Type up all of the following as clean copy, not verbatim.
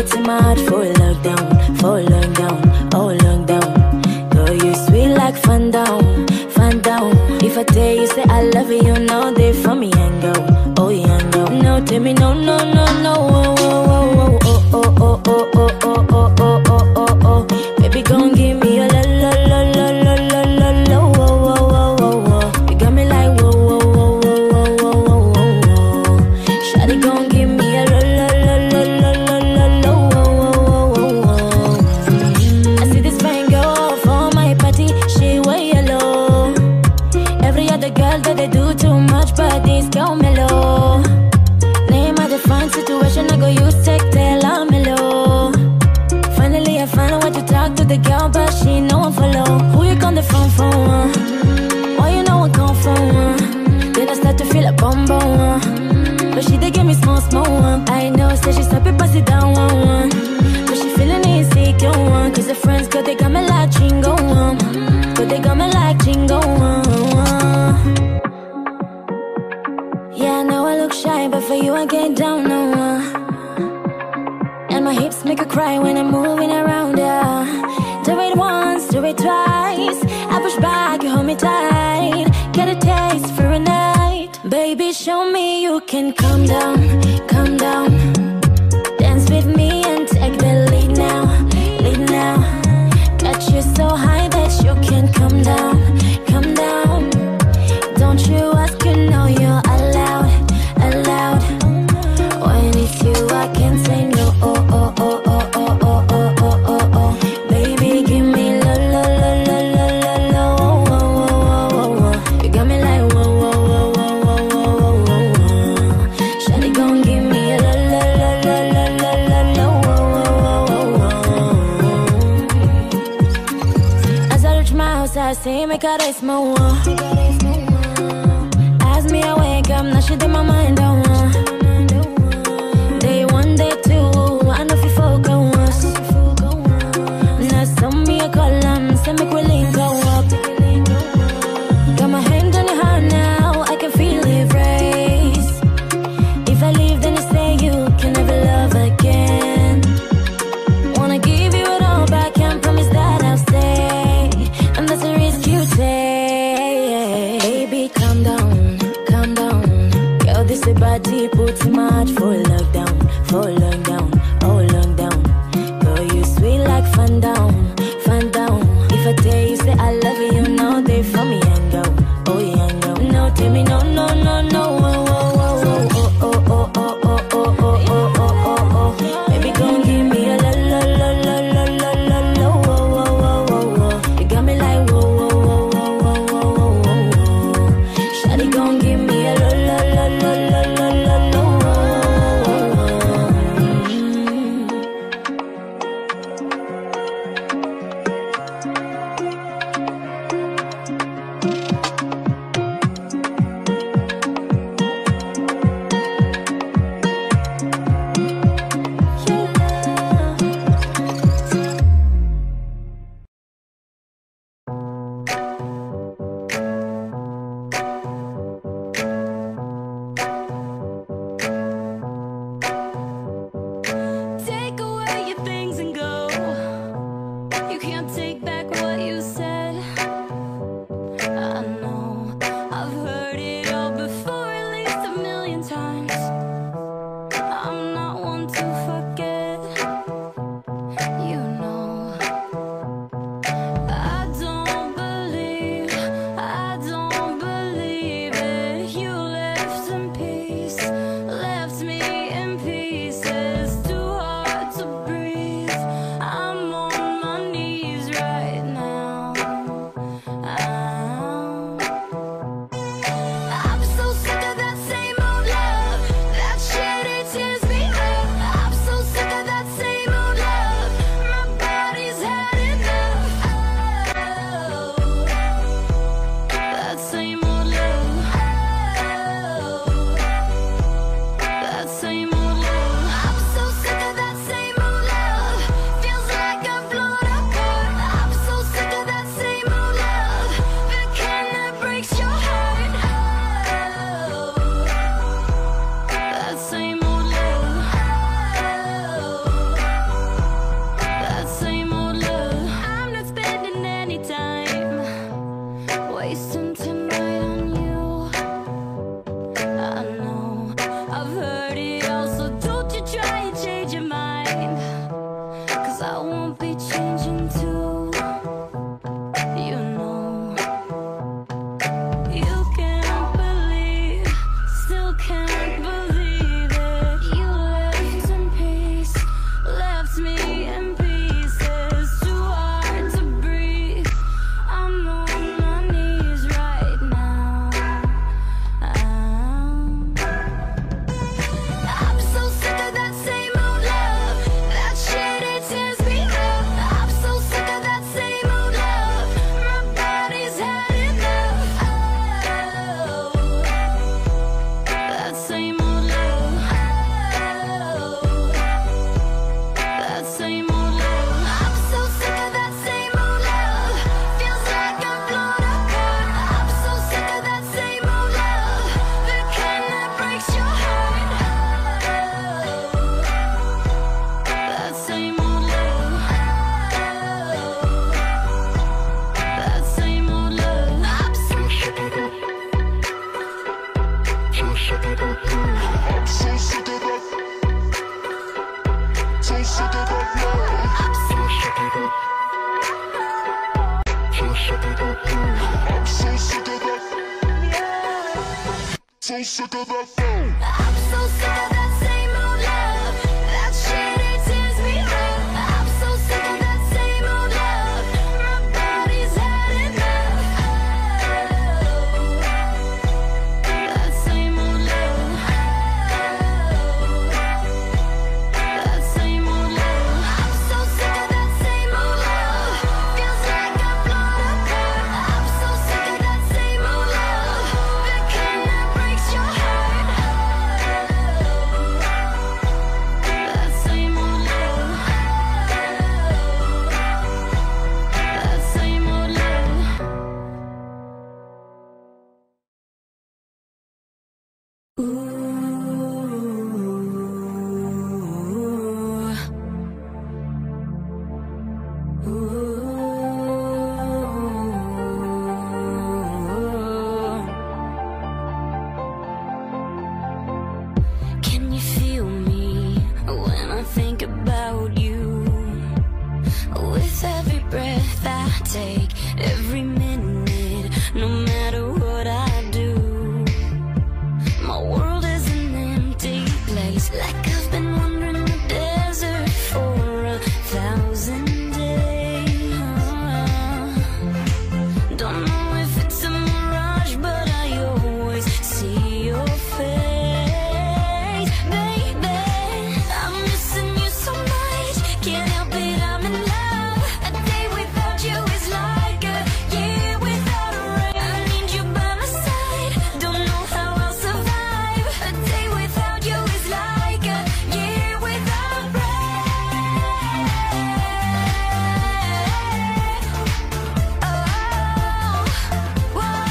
put him out for lockdown, oh lockdown. Girl, you sweet like fun down. If I tell you, say I love you, you know they for me and go, oh yeah, no. No, tell me no, no, no, no, oh, oh, oh, oh, oh, oh, oh, oh, oh, oh, oh, oh, oh, oh. Baby, gon' give me a la la la la la la la la, oh, oh, oh, oh, oh. You got me like whoa, whoa, whoa, whoa, whoa, whoa, whoa. Shawty gon' give me a la la la la la la la la, oh, oh, oh, oh. I see this fine girl for my party, she wear yellow. Every other girl that they do too much, but this girl mellow. Name of the fine situation, I go use tell I'm mellow. Finally I find a way to talk to the girl, but she no one follow. Who you on the phone for? Why you know I come from? Then I start to feel a bum bum. But she dey give me small one. I know, say she stop it, pass it down one. But she feeling insecure, cause her friends go, they got me like chingo. But they got me like chingo. Yeah, I know I look shy, but for you I get down no. And my hips make her cry when I'm moving around, yeah. Do it once, do it twice. I push back, you hold me tight. Get a taste for a night. Baby, show me you can calm down, calm down. Dance with me and take the lead now, lead now. Got you so high that you can't come down, come down. Don't you ask, you know you're allowed, allowed. When it's you, I can't say no. Oh, oh, oh, oh, oh, oh, oh, oh, oh, oh. Baby, give me la la la la la la la. Oh, oh, oh, oh, oh. You got me like whoa, whoa, whoa, whoa, whoa, whoa, whoa, whoa. Shawty gon' give me a la la la la la la la la. Oh, oh, oh, oh. As I reach my house, I see me got a small. As me I wake up, now she did my mind on. Day one, day two, I know if you focus. Now send me a call, send me quick link go up. Got my hand on your heart now, I can feel it race. If I leave, then you say you can never love again. Wanna give you it all back, can't promise that I'll stay. And that's a risk you take. Baby, calm down, calm down. Girl, this a body put too much for lockdown, oh lockdown. Girl, you sweet like fun down. If I tell you, say I love you, you know they for me and go, oh yeah, no. No, tell me no, no, no, no. Oh, oh, oh, oh, oh, oh, oh, oh, oh, oh, oh, oh, oh. Baby, gon' give me a la la la la la la la la. Oh, oh, oh, oh, oh. You got me like whoa, whoa, whoa, whoa, whoa, whoa, whoa, whoa. Shawty gon' give me a la la la la la la la la. So sick of that phone. I'm so sick of that same old love. That shit, it tears me up. I'm so sick of that same old love. My body's had enough. That same old love. That same old love. I'm so sick of that same old love. Feels like I've blown a curve. I'm so sick of that same old love. The kind that breaks your heart. That same old love. That same old love. Can you feel me when I think about you? With every breath I take, every minute, no matter what I do, my world is an empty place, like I've been wandering the desert for 1,000 days. Don't know if it's a mirage, but I always see your face, baby. I'm missing you so much, can't help it, I'm in love. A day without you is like a year without a rain. I need you by my side, don't know how I'll survive. A day without you is like a year without rain. Oh, whoa.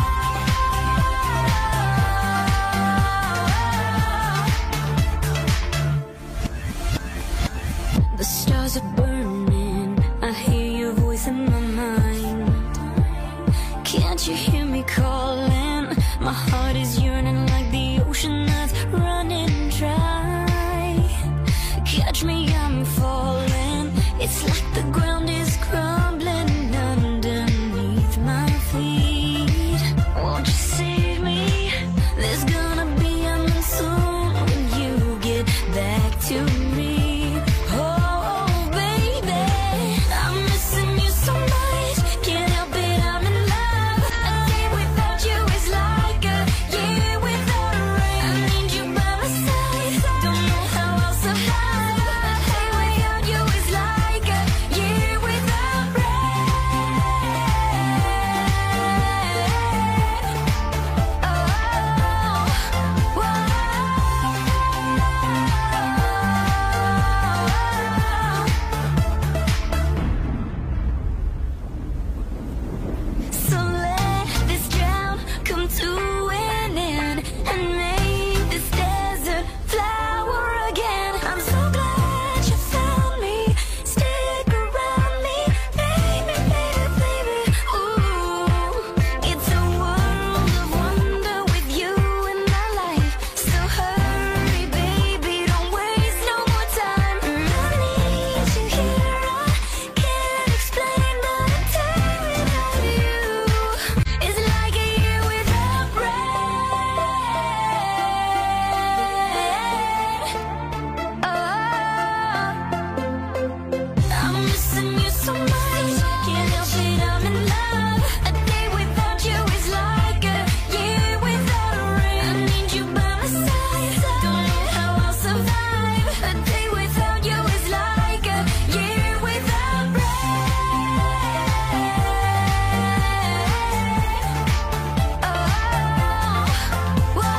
The stars are burning, I hear your voice in my mind. Can't you hear me calling? My heart is yearning like the ocean that's running dry. Catch me, I'm falling. It's like the ground is crumbling underneath my feet. Won't you save me? There's gonna be a monsoon when you get back to me. Oh, baby, I'm missing you so much, can't help it, I'm in love. A day without you is like a year without a rain. I need you by my side, don't know how I'll survive. A day without you is like a year without rain. Oh, whoa. So let this drought come to an end and make this desert flower again. I'm so glad you found me. Stick around me, baby, baby, baby. Ooh, it's a world of wonder with you in my life. So hurry, baby, don't waste no more time. I need you here, I can't explain, but a day without you is like a year without rain. Oh, I'm missing you so much, can't help it, I'm in love. A day without you is like a year without a rain. I need you by my side, don't know how I'll survive. A day without you is like a year without rain. Oh, whoa.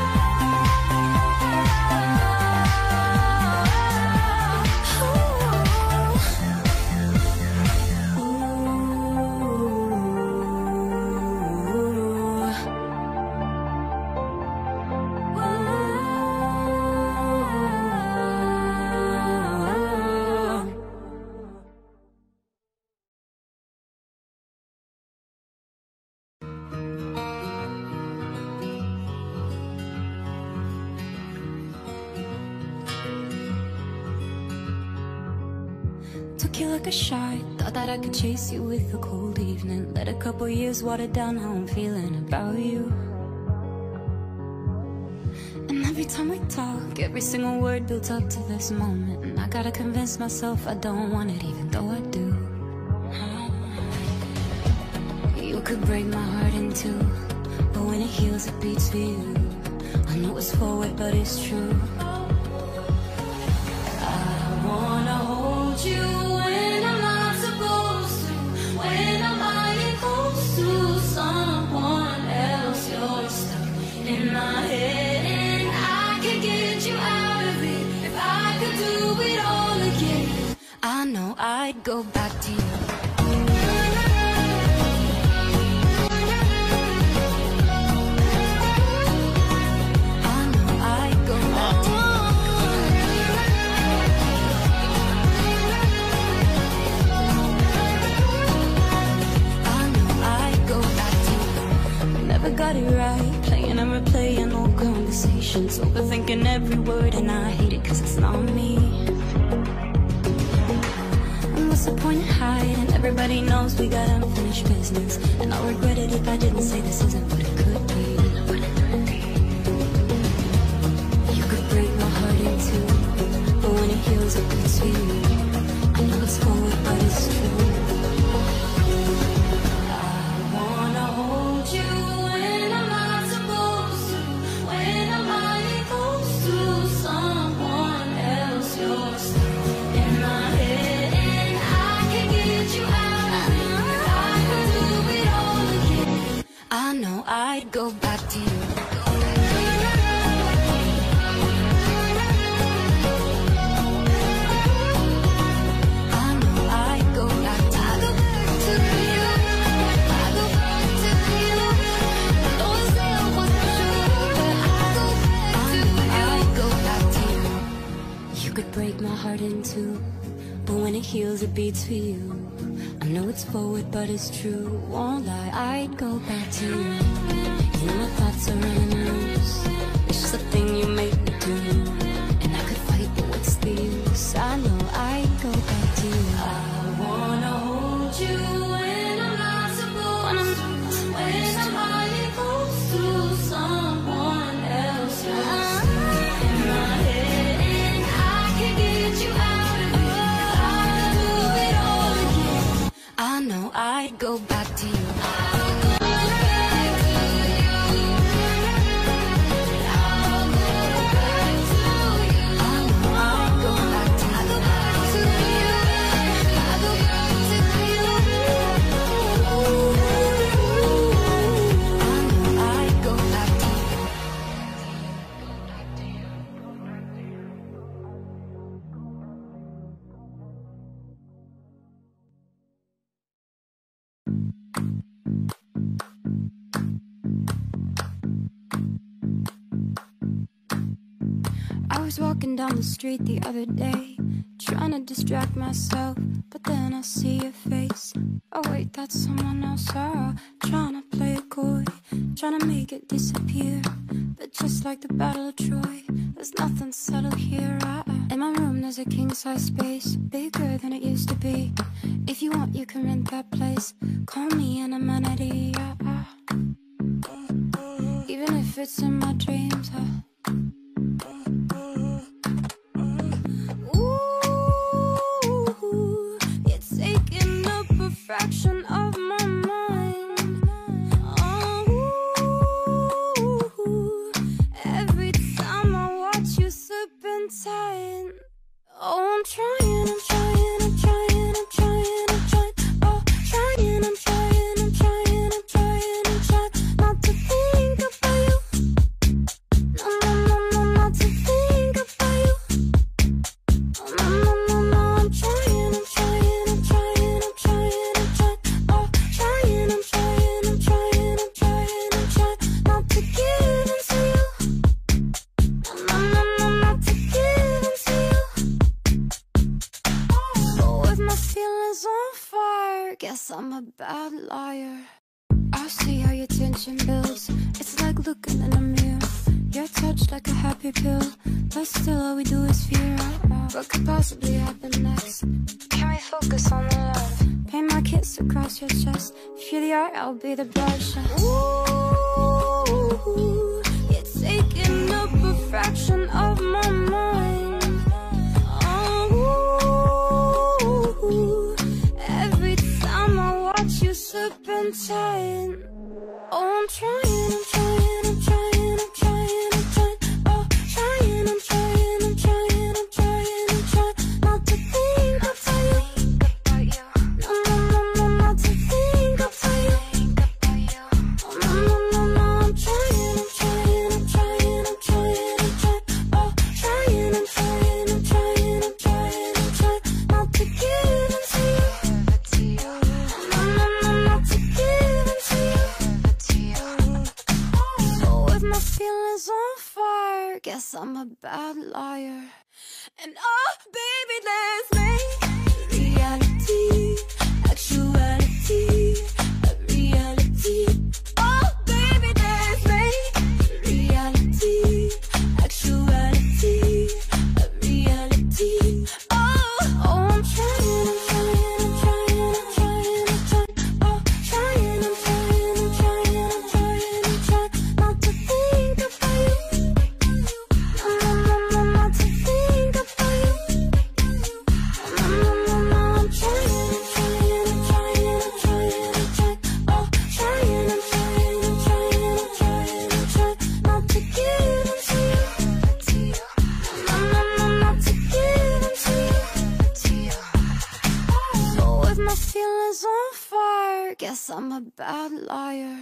Took you like a shot, thought that I could chase you with a cold evening. Let a couple years water down how I'm feeling about you. time we talk, every single word builds up to this moment, and I gotta convince myself I don't want it, even though I do. You could break my heart in two, but when it heals, it beats for you. I know it's forward, but it's true. I wanna hold you when I'm not supposed to, when I'm lying close to someone else. You're stuck in my head, and I could get you out of it if I could do it all again. I know I'd go back to you. Got it right, playing and replaying old conversations, overthinking every word, and I hate it cause it's not me. And what's the point in hiding? Everybody knows we got unfinished business, and I'll regret it if I didn't say this isn't what it could be. You could break my heart in two, but when it heals it beats for you. I know it's forward, but it's true. I wanna hold you when I'm not supposed to, when I'm lying close to someone else. You're stuck in my head, and I can get you out of it if I could do it all again. I know I'd go back to you. Could break my heart in two, but when it heals it beats for you. I know it's forward but it's true, won't lie, I'd go back to you. You know my thoughts are running loose, it's just a thing you make me do. And I could fight, but what's the use? I know I'd go back to you. I wanna hold you when I'm not supposed to, when I'm lying close to someone else. You're stuck in my head, I know I'd go back to you. I was walking down the street the other day, trying to distract myself, but then I see your face. Oh wait, that's someone else. Trying to play it coy, trying to make it disappear. But just like the Battle of Troy, there's nothing subtle here. In my room there's a king-size space, bigger than it used to be. If you want you can rent that place, call me an amenity. Even if it's in my dreams. Ooh, it's taking up a fraction of my mind. Oh, every time I watch you serpentine. Oh, I'm trying, I'm trying, I'm trying, I'm trying, I'm trying. Oh, trying, I'm trying, I'm trying, I'm trying, I'm trying not to think about you. No, no, no, no, not to think about you. Oh, no, no, no, no, I'm trying, I'm trying, I'm trying, I'm trying, I'm trying. Oh, trying, I'm trying, I'm trying, I'm trying, I'm trying not to give in to you. No, no, no, no, not to give in to you. But with my feelings on fire, guess I'm a bad liar. I see how your tension builds, it's like looking in a mirror. You're touched like a happy pill, but still all we do is fear. What could possibly happen next? Can we focus on the love? Paint my kiss across your chest. If you're the art, I'll be the brush. Ooh, it's taking up a fraction with my feelings on fire, guess I'm a bad liar. And oh, baby, let's make reality, actuality, a reality. Oh, baby, let's make reality, actuality, a reality. Oh, oh, I'm trying, I'm trying, I'm trying, I'm trying, I'm trying. Oh, trying, I'm trying, I'm trying, I'm trying, I'm trying not to think about you. Not to think about you. I'm trying, I'm trying, I'm trying, I'm trying, I'm trying. Oh, trying, I'm trying, I'm trying, I'm trying, I'm trying not to give them to you. Not to give them to you. So with my feelings on fire, guess I'm a bad liar.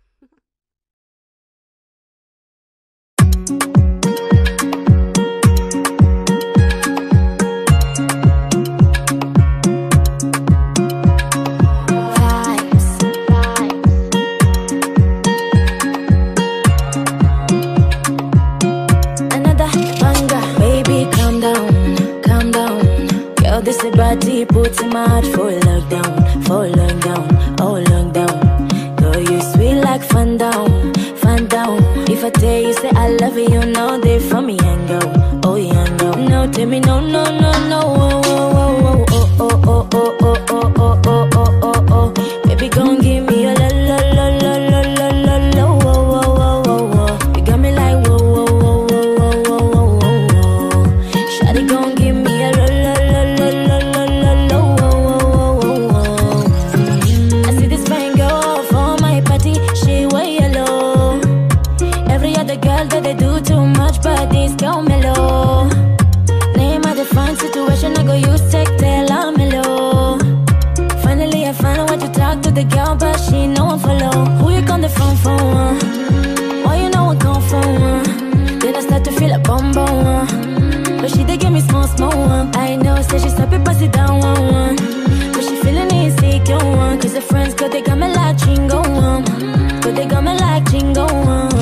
Another banger, baby, calm down, calm down. Girl, this is body puts him out for lockdown, oh lockdown. Girl, you sweet like fun down, fun down. If I tell you say I love you, you know they for me and go, oh yeah, no, no, tell me no, no, no, no, oh, oh, oh, oh, oh, oh, oh, oh, oh, oh, oh, oh, oh. Baby, gon' give me a la la la la la la la la, oh, oh, oh, oh, oh. You got me like whoa, whoa, whoa, whoa, whoa, whoa, whoa. Shawty gon' give me a la la la la la la la la, oh, oh, oh, oh. I see this fine girl for my party, she wear yellow. Every other girl that they do too much, but this girl mellow. Name of the fine situation, I go use tech, tell I'm mellow. Finally I find out what to talk to the girl, but she no one follow. Who you on the phone for? Why you know I come from? Then I start to feel a bum bum. But she they give me small small one. I know, say she stop it, pass it down one. But she feeling insecure one. Cause her friends, cause they got me like chingo one. Cause they got me like chingo one.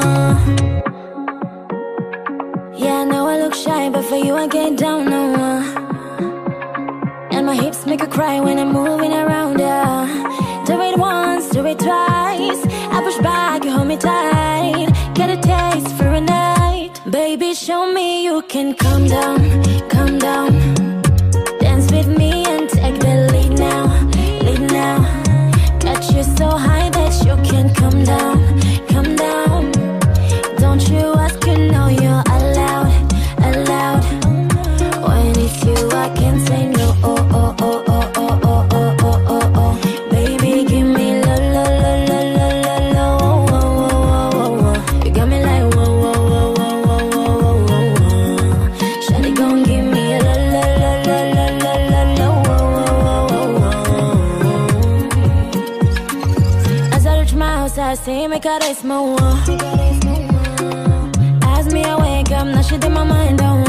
Yeah, I know I look shy, but for you I get down on one. And my hips make her cry when I'm moving around her. Do it once, do it twice. I push back, you hold me tight. Get a taste for a night. Baby, show me you can calm down, calm down. Dance with me and take the lead now, lead now. Got you so high that you can come down, come down. Don't you ask, you know you're allowed, allowed. When it's you, I can't say no. Oh, oh, oh, oh, oh, oh, oh, oh, oh, oh. Baby, give me la la la la la la la. Oh, oh, oh, oh, oh. You got me like whoa, whoa, whoa, whoa, whoa, whoa, whoa, whoa. Shawty gon' give me a la la la la la la la la. Oh, oh, oh, oh, oh. As I reach my house, I see me got a small. As me I wake up, now she did my mind on.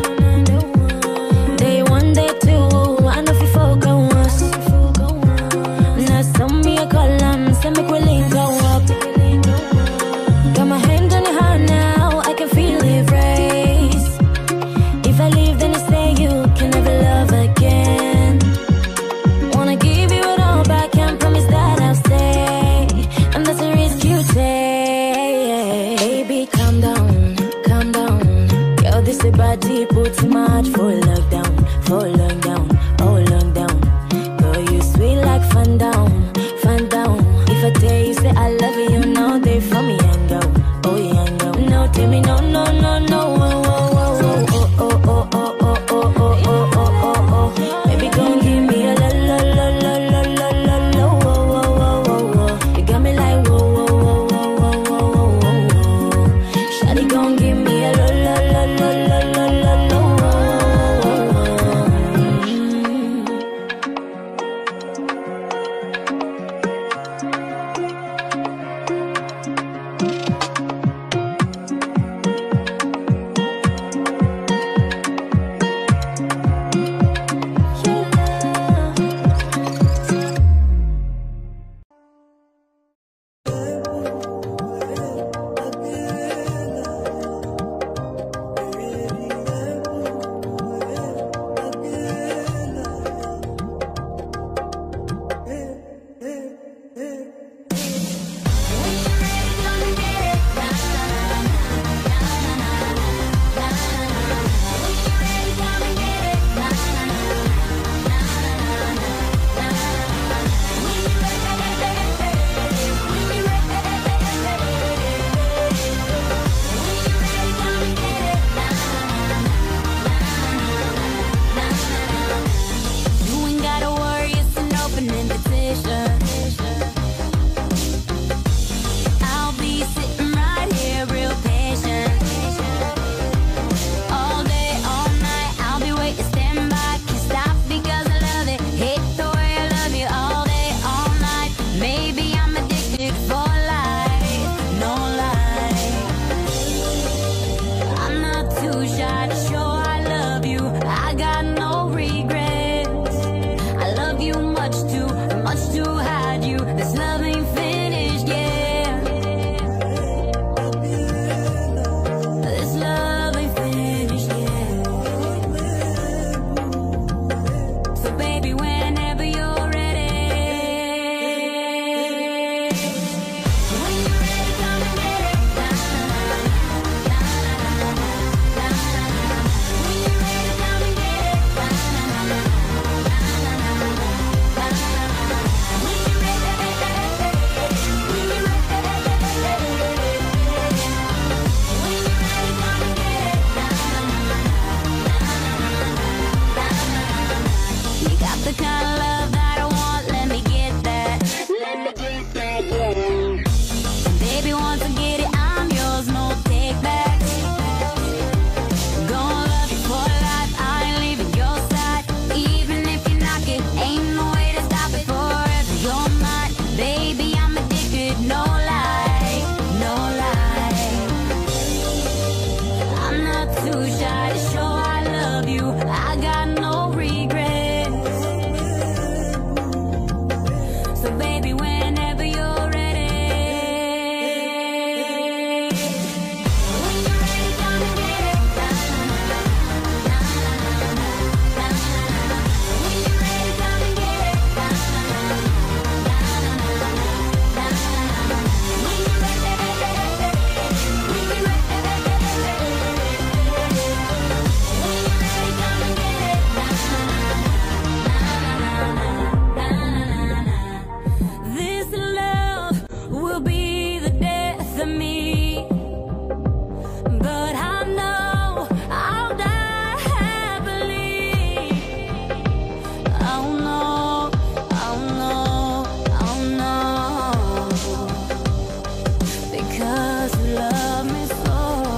Day one, day two, I know if you focus. Now send me a call, send me quick link go up. Got my hand on your heart now, I can feel it race. If I leave, then you say you can never love again. Wanna give you it all back, can't promise that I'll stay. And that's a risk you take. Baby, calm down, calm down. Girl, this is body puts too much for lockdown, oh lockdown. Girl, you sweet like fun down, fun down. If I tell you say I love you, you know they for me and go, oh yeah, no, no, tell me no, no, no, no, oh, oh, oh, oh, oh, oh, oh, oh, oh, oh, oh, oh, oh, oh. Baby, gon' give me a la la la la la la la la, oh, oh, oh, oh, oh. You got me like whoa, whoa, whoa, whoa, whoa, whoa, whoa, whoa. Shawty gon' give me a la la la la la la la la, oh, oh, oh, oh. too shy to show I love you. I got no regrets. I love you much to hide you. This love ain't finished yet. This love ain't finished yet. So baby, whenever you're ready, when you're ready, come and get it. When you're ready, come and get it. When you're ready, you got the kind of love that I want, let me get that. Let me get that, yeah. And baby, once I get it, I'm yours, no take back. Gonna love you for life, I ain't leaving your side. Even if you knock it, ain't no way to stop it. Forever you're mine, baby, I'm addicted, no lie, no lie. I'm not too shy to show I love you. I got no regrets. So baby, whenever you're ready, when you're ready, come and get it. When you're ready, come and get it. When you're ready, when you're ready, come and get it. This love will be the death of me, but I know I'll die happily. Oh no, oh no, oh no, because you love me so.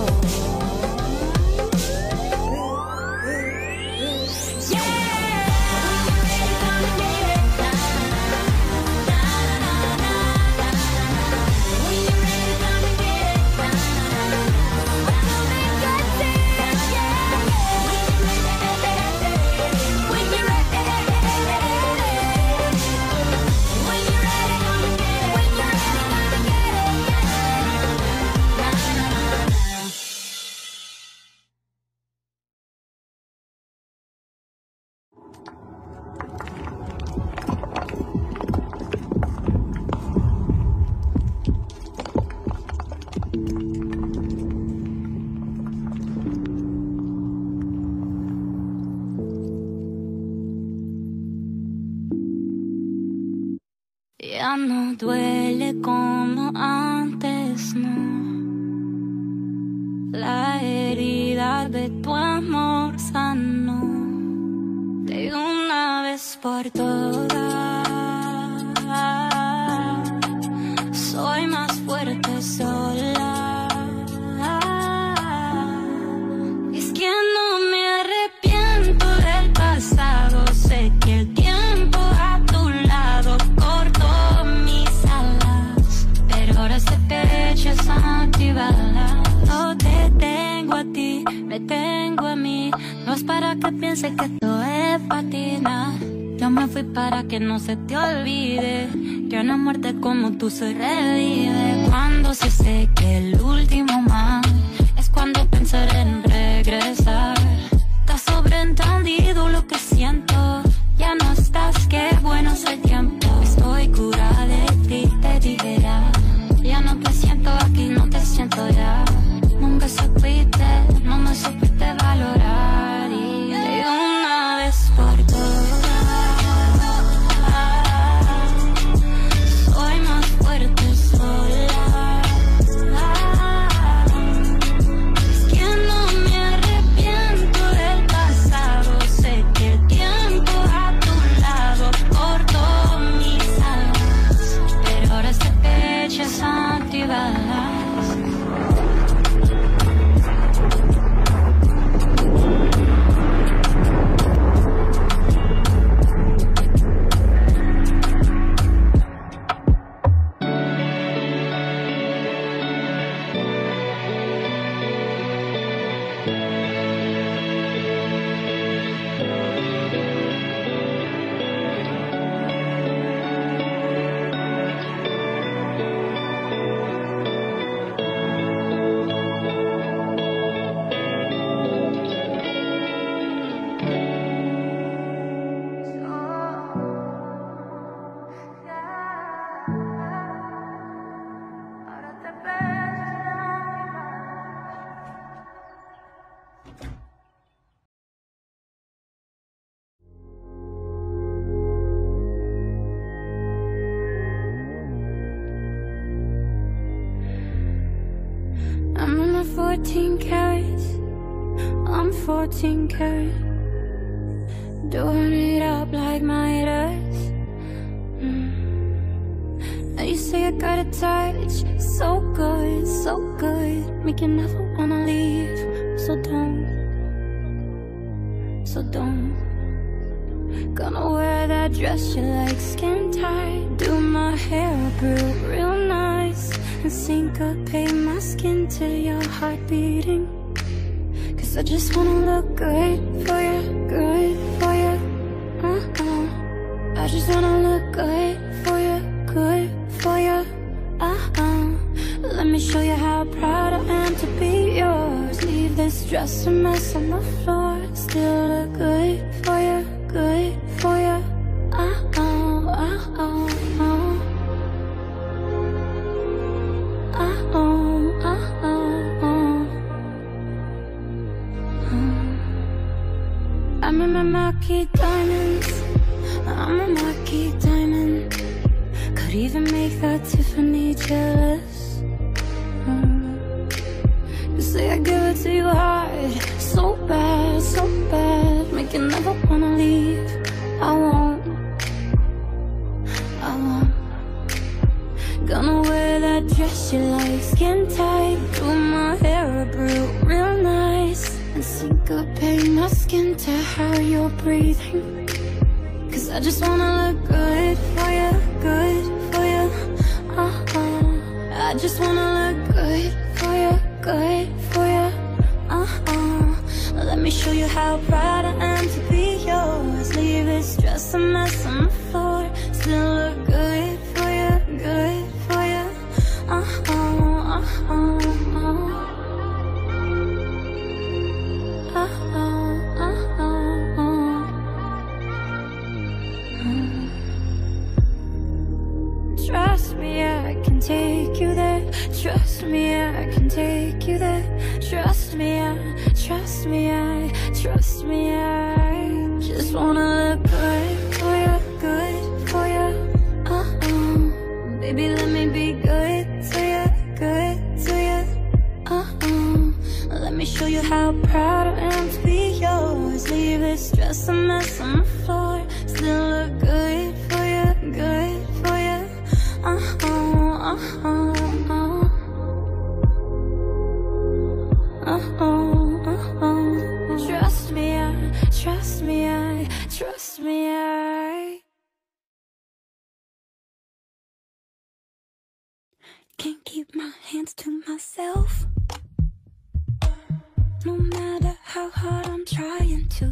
Ya no duele como antes, no. La herida de tu amor sanó de una vez por todas. Soy más fuerte sola. Es que no me arrepiento del pasado. Sé que el tiempo a tu lado cortó mis alas, pero ahora ese pecho es antibalas. No te tengo a ti, me tengo a mí. No es para que pienses que esto es patina. Yo me fui para que no se te olvide que una muerte como tú se revive. Cuando sí sé que el último mal es cuando pensaré en regresar. Te sobreentendido lo que siento. Ya no estás, qué bueno es el tiempo. Estoy curada de ti, te dijera. Ya no te siento aquí, no te siento ya. Nunca supiste, no me supiste valorar. Y de una vez por todas, soy más fuerte sola. not 14 carats, I'm 14 karat. Doing it up like Midas. And you say I got a touch, so good, so good, make you never wanna leave. So don't. Gonna wear that dress you like, skin tight. Do my hair up real nice, and syncopate my skin to your heart beating. Cause I just wanna look good for you, good for you. I just wanna look good for you, good for you. Let me show you how proud I am to be yours. Leave this dress a mess on the floor, still look good for you, good for you. I'm in my marquee diamonds, I'm a marquee diamond. Could even make that Tiffany jealous. You say I give it to you hard, so bad, make you never wanna leave. I won't. Gonna wear that dress you like, skin tight. Do my hair up real nice, and syncopate my skin to how you're breathing. Cause I just wanna look good for you, good for you. I just wanna look good for you, good for you. Let me show you how proud I am to be yours. Leave this dress a mess on the floor, still look good for you, good for you. Trust me, I can take you there. Trust me, I can take you there. Trust me, trust me, trust me, I just wanna look good for you, good for you. Baby, let me be good to you, good to you. Let me show you how proud I am to be yours. Leave this dress a mess on the floor, still look good for you, good for you. Trust me, trust me, trust me, can't keep my hands to myself. No matter how hard I'm trying to,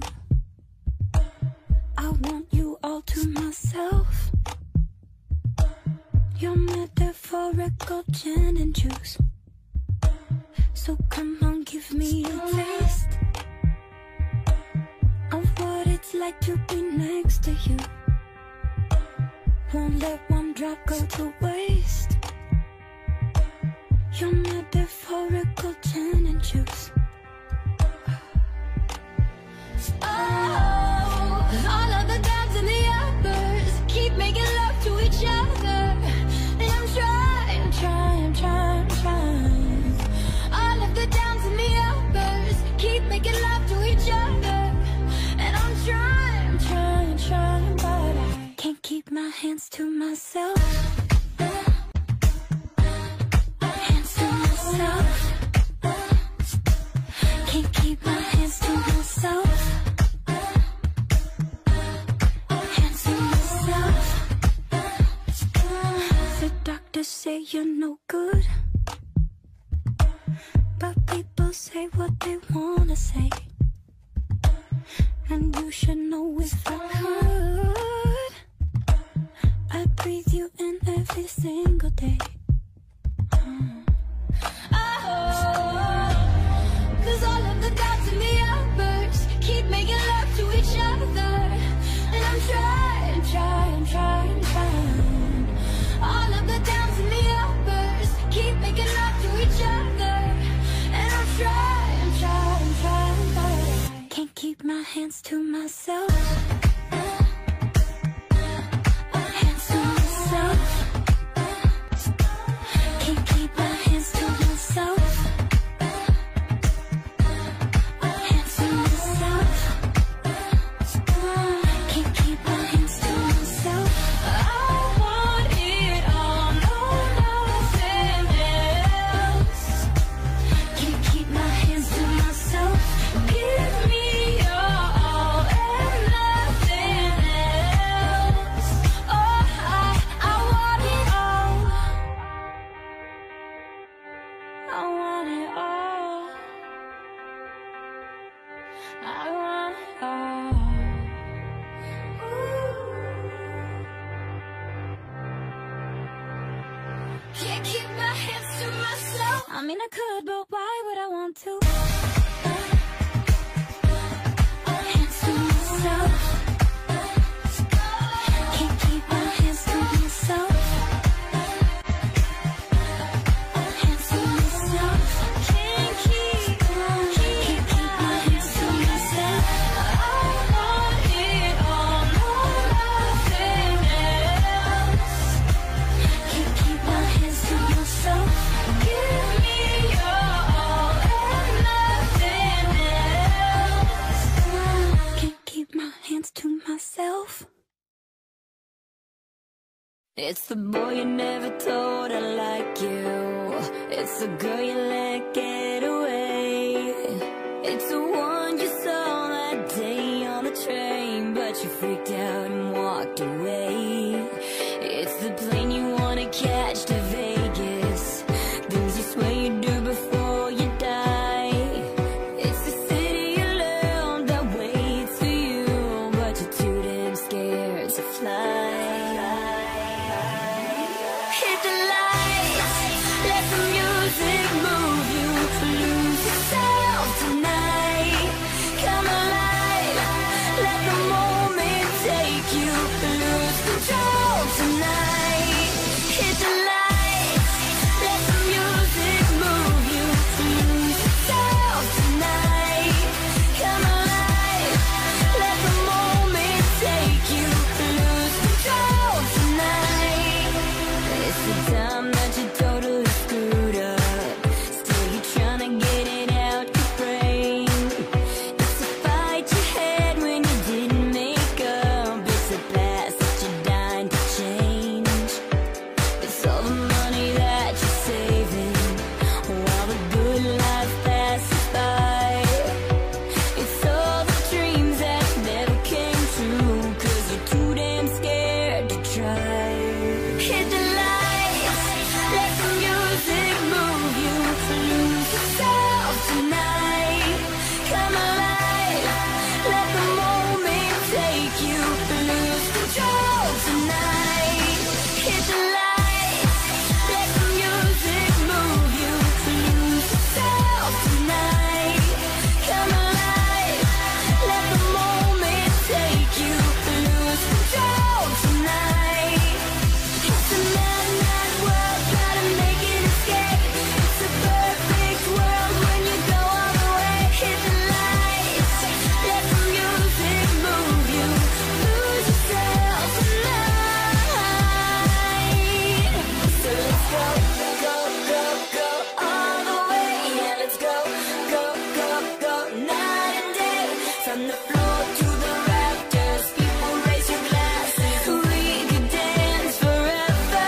I want you all to myself. Your metaphorical gin and juice, so come on, give me a taste of what it's like to be next to you. Won't let one drop go to waste. Your metaphorical gin and juice. Oh, all of the downs and the uppers keep making love to each other, and I'm trying. All of the downs and the uppers keep making love to each other, and I'm trying, but I can't keep my hands to myself. Hands to myself. Can't keep my hands to myself. Hands to myself. The doctors say you're no good, but people say what they wanna say, and you should know if I could, I'd breathe you in every single day. Cause all of the downs and the uppers keep making love to each other, and I'm trying. All of the downs and the uppers keep making love to each other, and I'm trying, but I can't keep my hands to myself. Hands to myself. Can't keep my hands to myself. mean I could, but why would I want to? Hands to myself. Can't keep my hands to myself. Hands to myself. Can't keep my hands to myself. I want it all, no nothing else. Can't keep my hands to myself. Give me your all and nothing else. Can't keep my hands to myself. It's the boy you never told I like you. It's the girl you let get away. It's the one you saw that day on the train, but you freaked out and walked away. It's the plane you wanna catch to Vegas, things you swear you do before you die. It's the city you love that waits for you, but you're too damn scared to fly. Hit the lights, let the music move you. Lose yourself tonight. Come alive, let the moment take you. Lose control tonight. Hit the lights, let the music move you. Lose yourself tonight. Come alive, let the moment take you. Lose control tonight. It's the time that you totally screwed up. Still you're trying to get it out your brain. It's the fight you had when you didn't make up. It's the past that you're dying to change. It's all the money that you're saving while the good life passes by. It's all the dreams that never came true, 'cause you're too damn scared to try. Hit the lights, let the music move you. Lose yourself tonight. Come alive, let the moment take you. Lose control tonight. Hit the lights, let the music move you. Lose yourself tonight. Come alive, let the moment take you. Lose control tonight. It's a mad, mad world, gotta make it escape. It's a perfect world when you go all the way. Hit the lights, let the music move you. Lose yourself tonight. So let's go, go, go, go all the way. Yeah, let's go, go, go, go night and day. From the floor to the rafters, people raise your glasses. We could dance forever.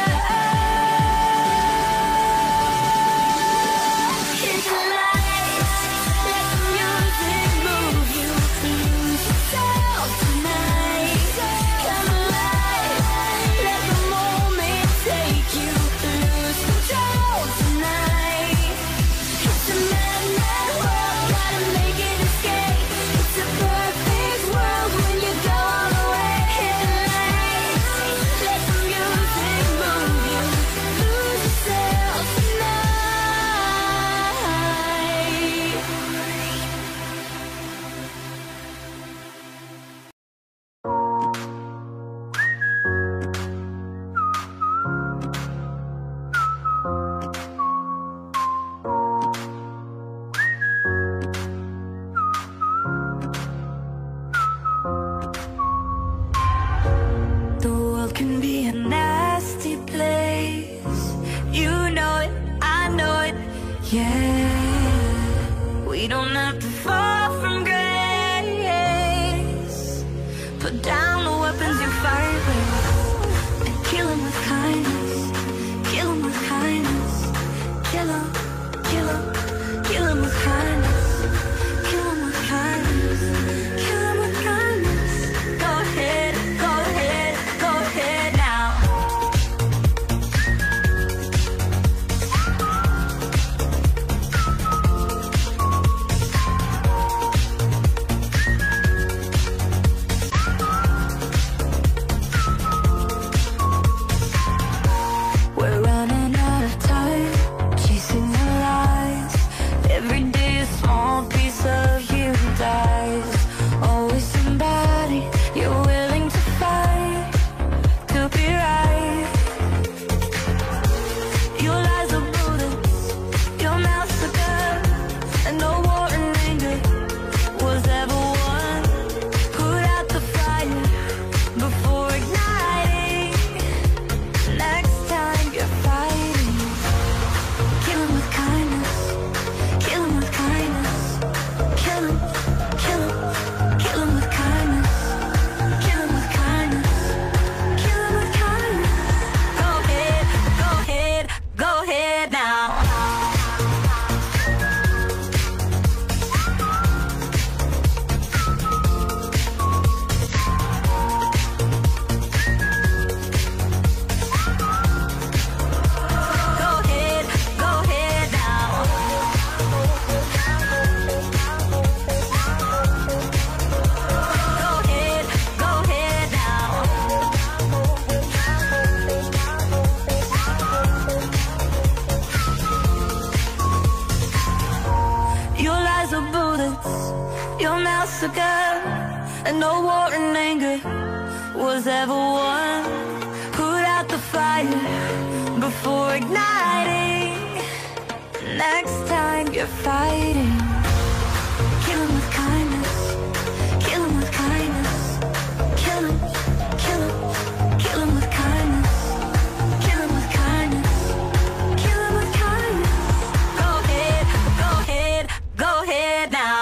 Hit the lights, let the music move you. Lose yourself tonight. Come alive, let the moment take you. Lose control tonight. It's a mad, mad world, gotta make it escape. It's a perfect world when you go all the way. Hit the lights, let the music move you. Lose yourself tonight. The world can be a nasty place. You know it, I know it, yeah. We don't have to fall from grace. Put down the weapons you fight with and kill 'em with kindness. Kill 'em with kindness. Kill 'em, kill 'em, kill 'em with kindness. Kill 'em with kindness. Kill 'em with kindness. Go ahead, go ahead, go ahead now. your massacre, and no war and anger was ever won. Put out the fire before igniting. Next time you're fighting, kill 'em with kindness, kill 'em with kindness, kill 'em, kill 'em, kill 'em with kindness, kill 'em with kindness, kill 'em with kindness. Go ahead, go ahead, go ahead now.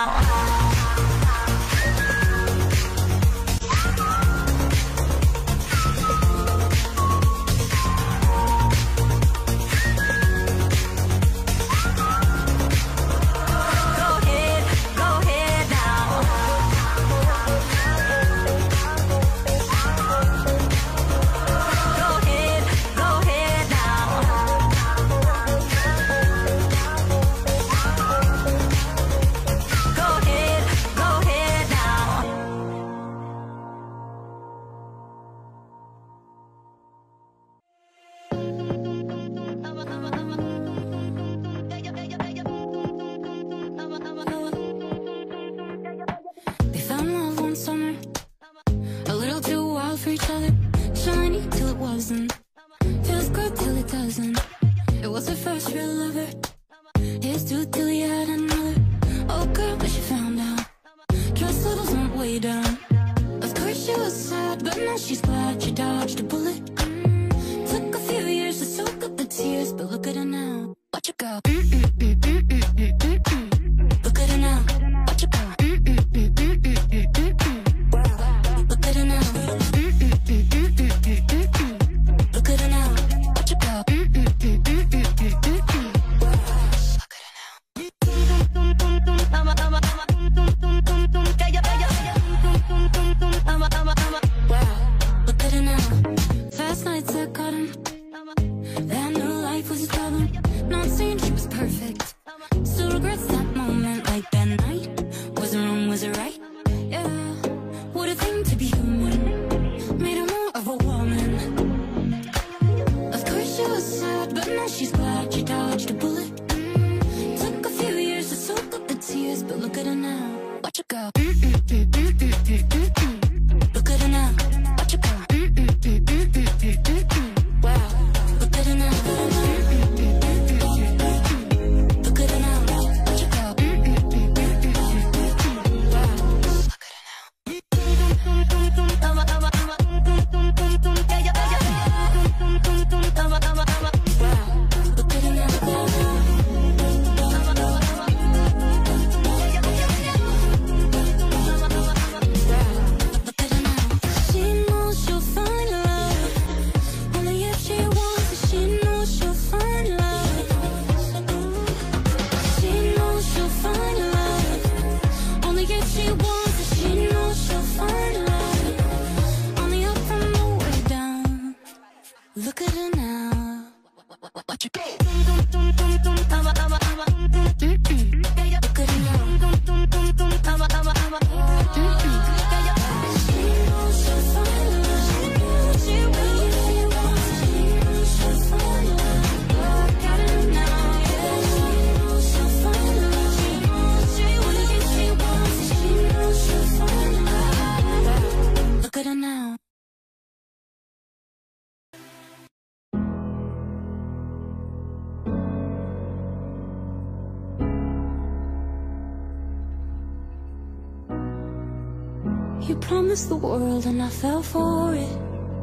You promised the world and I fell for it.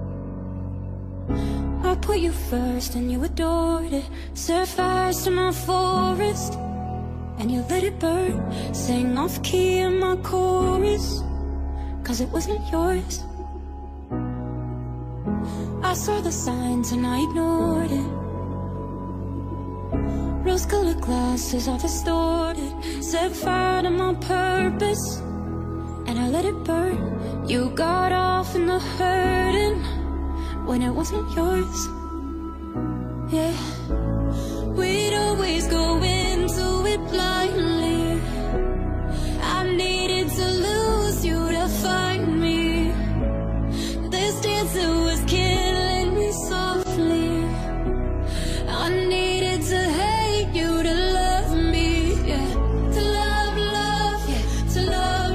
I put you first and you adored it. Set fires to my forest and you let it burn. Sang off key in my chorus, cause it wasn't yours. I saw the signs and I ignored it. Rose-colored glasses are distorted. Set fire to my purpose and I let it burn. You got off in the hurting when it wasn't yours. Yeah, we'd always go into it blindly. I needed to lose you to find me. This dancer was killing me softly. I needed to hate you to love me. Yeah, to love, love, yeah, to love.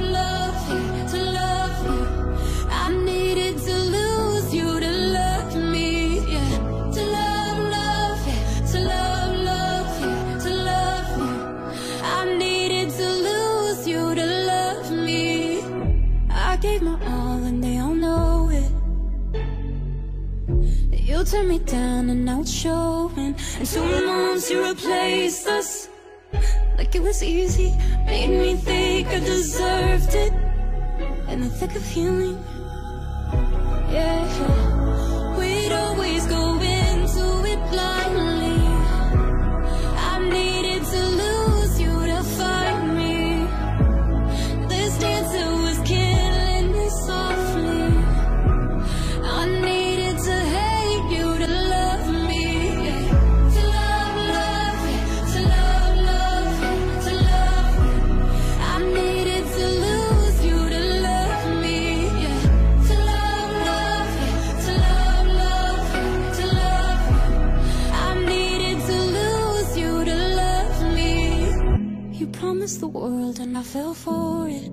turned me down and now it's showing. And 2 months you replaced us like it was easy. Made me think I deserved it in the thick of healing. Yeah, we'd always go into it blindly. I needed to lose you to find me. This dancer was killing me softly. I needed to hate you to love me. To love, love, to love, love, to love. I needed to lose you to love me. To love, love, to love, love, to love. I needed to lose you to love me. You promised the world and I fell for it.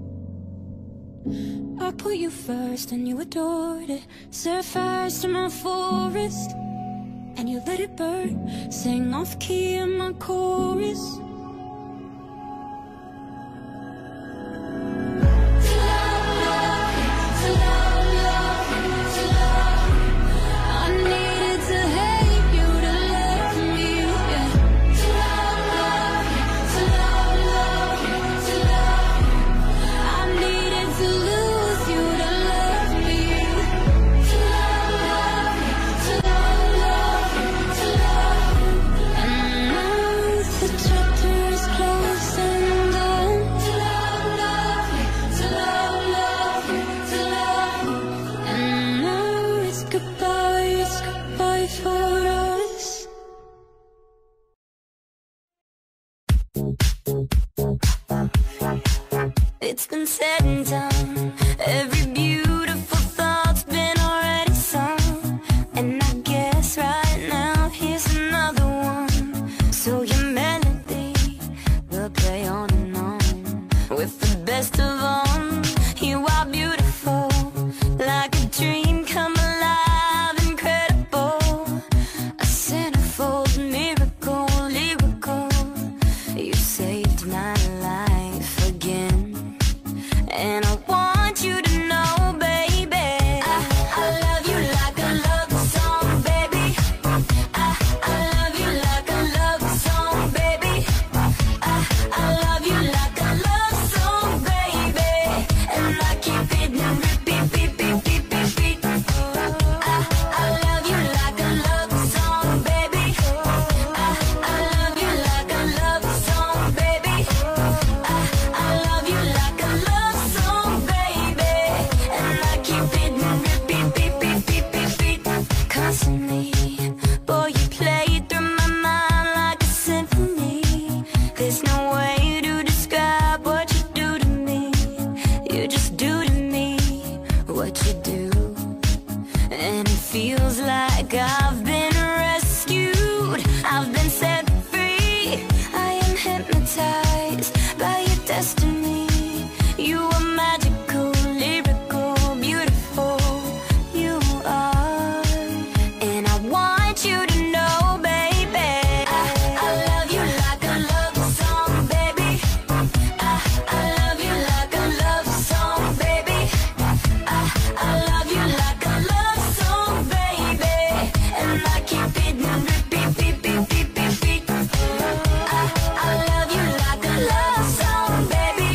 I put you first and you adored it. Set fires to my forest and you let it burn. Sang off key in my chorus. To love, love, to love, love, to love. I needed to hate you to love me. To love, love, to love, love, to love. I needed to lose you to love me. To love, to love, love, to love. And now the chapter is closed and done. To love, love, to love, love, to love. And now it's goodbye for us. It's been said and done. Every beautiful thought's been already sung. And I guess right now here's another one. So your melody will play on and on. With the best of all, you are beautiful. Like a dream come alive, incredible. A centerfold miracle, lyrical. You saved my life again. And I want you to know, baby, I love you like a love song, baby. I love you like a love song, baby. I love you like a love song, baby. And I keep it in repeat, beat, beat, beat, beat, beat. I love you like a love song, baby. I love you like a love song, baby. I love you like a love song, baby. And I keep it in repeat, beat, beat, beat, beat, beat. Constantly, boy, you play through my mind like a symphony. There's no way to describe what you do to me. You just do to me what you do. And it feels like I've been rescued. I've been set free. I am hypnotized by your destiny. You are magical, lyrical, beautiful. You are. And I want you to know, baby, I love you like a love song, baby. I love you like a love song, baby. I love you like a love song, baby. And I keep it in repeat, beat, beat, beat, beat, beat. I love you like a love song, baby.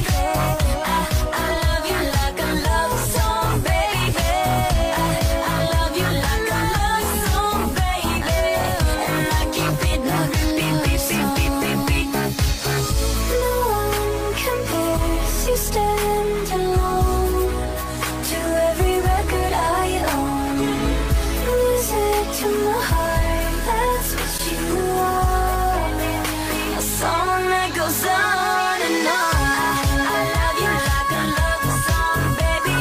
I love you like a love song, baby. I love you like a love song, baby. And I keep it in repeat, beat, beat, beat, beat, beat. No one compares, you stand alone to every record I own. Music to my heart, that's what you are. A song that goes on and on. I love you like a love song, baby.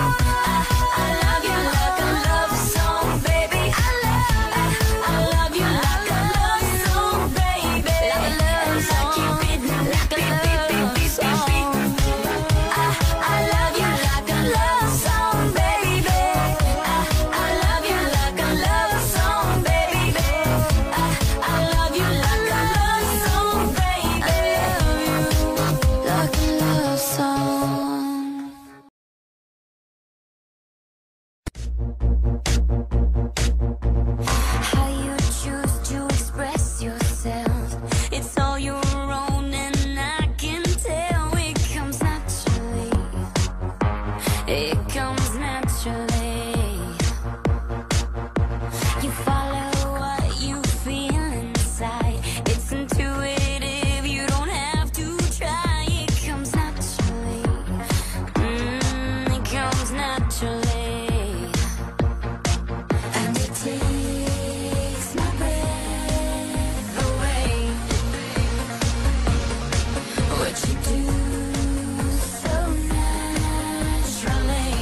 I love you like a love song, baby. I love you like a love song, baby. And I keep it like a love song. I love you like a love song, baby. I love you like a love song, baby. I love you like a love song, baby. it comes naturally. You follow what you feel inside. It's intuitive, you don't have to try. It comes naturally. It comes naturally. And it takes my breath away. What you do so naturally.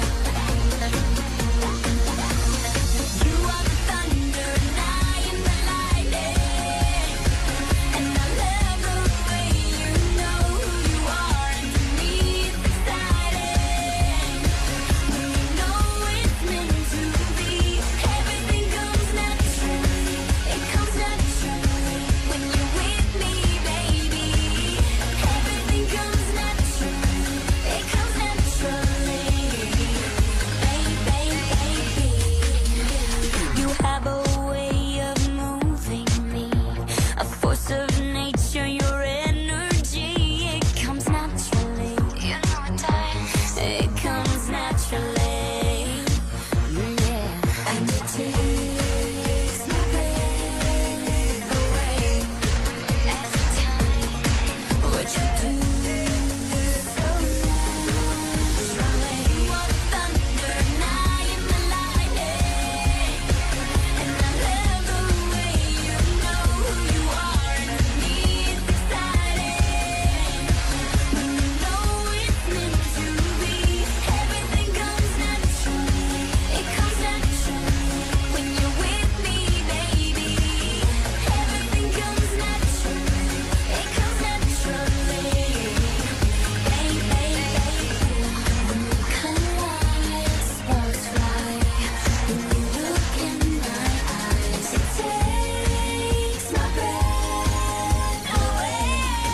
You are the thunder and I am the lightning. And I love the way you know who you are. And to me it's exciting. When you know it's meant to be. Everything comes naturally. It comes naturally. When you're with me, baby. Everything comes naturally. It comes naturally. Baby, baby. You have a way of moving me, a force of nature, your energy. It comes naturally. You know it does. It comes naturally. Yeah. And it takes my breath away. Every time what you do so naturally. You are the thunder and I am the lightning. And I love the way you know who you are. And to me it's exciting. When you know it's meant to be. Everything comes naturally. It comes naturally. When you're with me, baby. Everything comes naturally. It comes naturally. Baby, baby. When you collide, sparks fly. When you look in my eyes, it takes my breath away.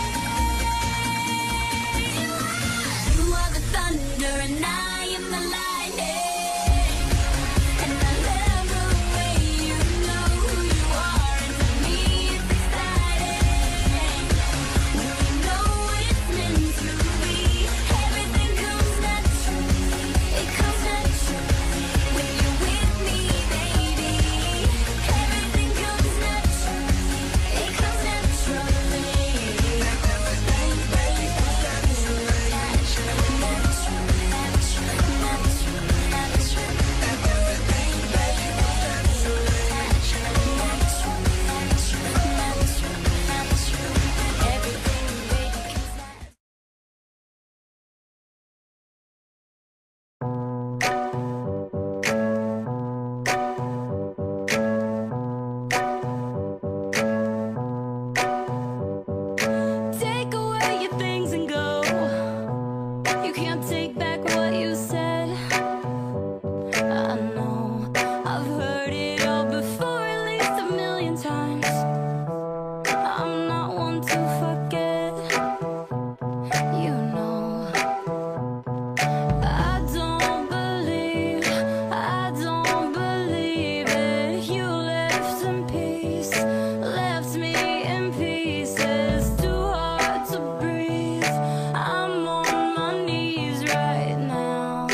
You are the thunder and I am the lightning. And I love the way you know who you are. And to me it's exciting. When you know it's meant to be. Everything comes naturally. It comes naturally. When you're with me, baby. Everything comes naturally. It comes naturally. Take away your things and go. You can't take back what you said. I know I've heard it all before, at least a million times. I'm not one to forget. You know I don't believe it. You left in peace, left me in pieces. Too hard to breathe. I'm on my knees right now.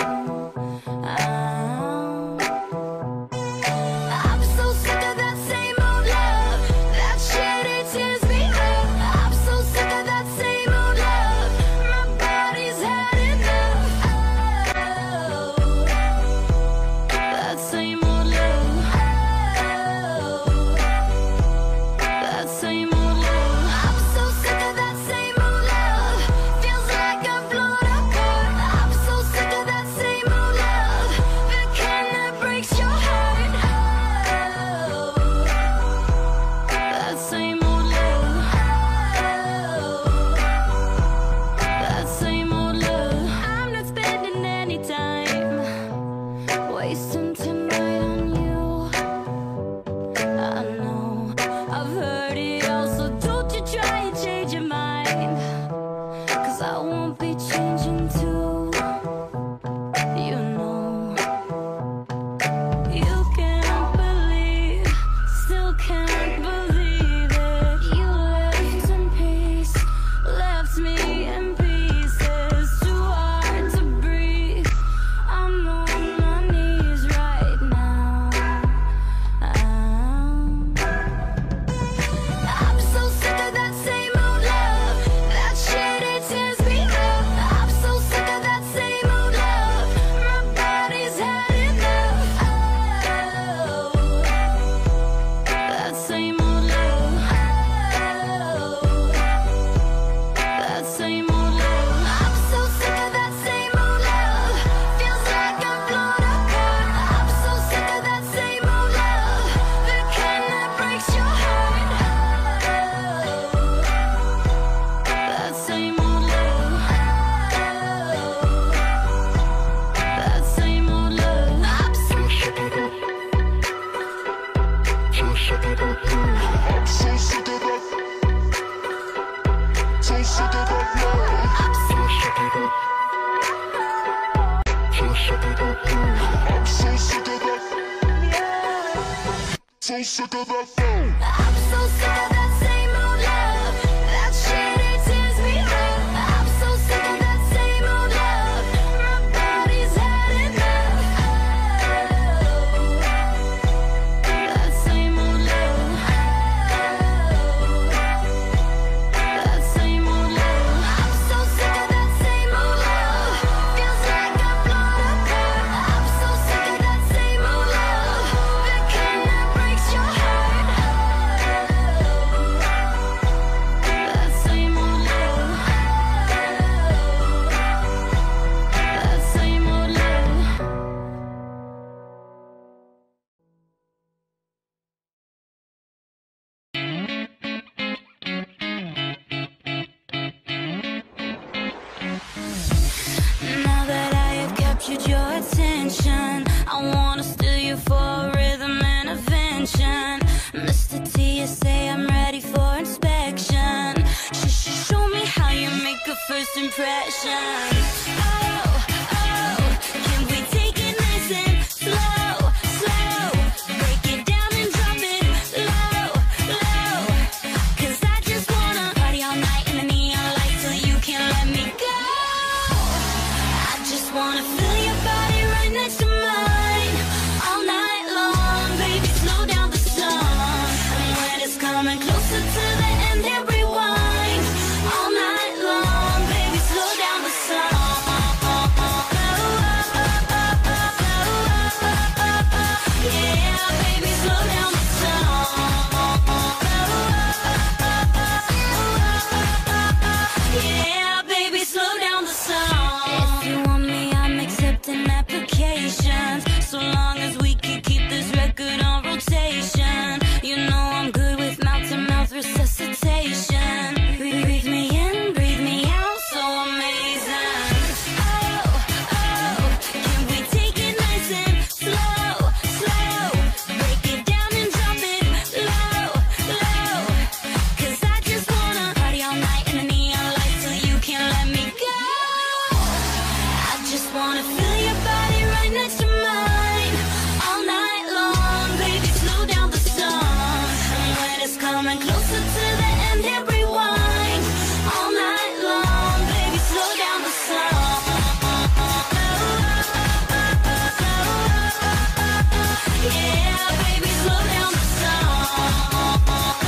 I'm so sick of that same old love. That shit, it tears me up. I'm so sick of that same old love. My body's had enough. Oh, that same old love. Oh, that same old love. I'm so sick of that same old love. Feels like I've blown apart. I'm so sick of that same old love. The kind that breaks your heart. Oh, that same old love. Oh, that same old love. I'm not spending any time wasting tonight on you. I know I've heard it all, so don't you try and change your mind. 'Cause I won't be changing too. You know you can't believe, still can't believe it. You left in peace, left me in pieces. Too hard to breathe. so sick of that phone. I'm so sick of that same old love. That shit, it tears me up. I'm so sick of that same old love. My body's had enough. That same old love. That same old love. I'm so sick of that same old love. Feels like I've blown a curve. I'm so sick of that same old love. The kind that breaks your heart. That same old love. That same old love. Now that I have captured your attention, I wanna steal you for a rhythm intervention. Mr. T, you say I'm ready for inspection. Show me how you make a first impression. Oh, can we take it nice and slow, slow? Break it down and drop it low, low. 'Cause I just wanna party all night in the neon lights till you can't let me go. I just wanna feel your body right next to mine all night long, baby. Slow down the song, and when it's coming closer to the end, then rewind. All night long, baby. Slow down the song. Yeah, baby. Slow down the song. Yeah, baby. Slow down the song. If you want me, I'm accepting applications, so long as we can keep this record on rotation. You know I'm good with mouth-to-mouth resuscitation. Breathe me in, breathe me out, so amazing. Oh, can we take it nice and slow, slow? Break it down and drop it low, low. 'Cause I just wanna party all night in the neon lights till you can't let me go. I just wanna feel your body right next to mine all night long, baby. Slow down the song, and when it's coming closer to the end, then rewind. All night long, baby. Slow down the song. Yeah, baby. Slow down the song.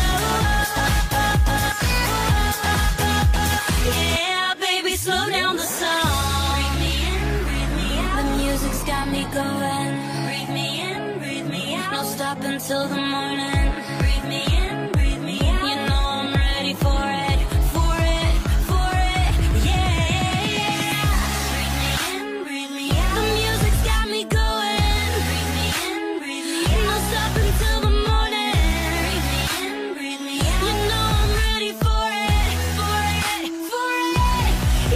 Yeah, baby. Slow down the song. Breathe me in, breathe me out. The music's got me going. Breathe me in, breathe me out. No stop until the morning. Breathe me in, breathe me out. You know I'm ready for it, for it, for it. Yeah, yeah. Breathe me in, breathe me out. The music's got me going. Breathe me in, breathe me out. No stop until the morning. Breathe me in, breathe me out. You know I'm ready for it, for it, for it.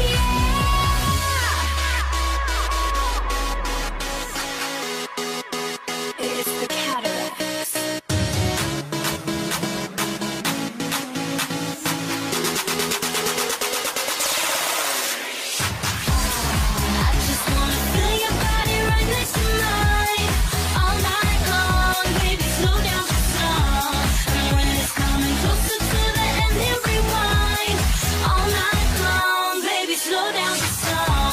Yeah. It's the cataracts. I just wanna feel your body right next to mine all night long, baby. Slow down the song, and when it's coming closer to the end, then rewind. All night long, baby. Slow down the song.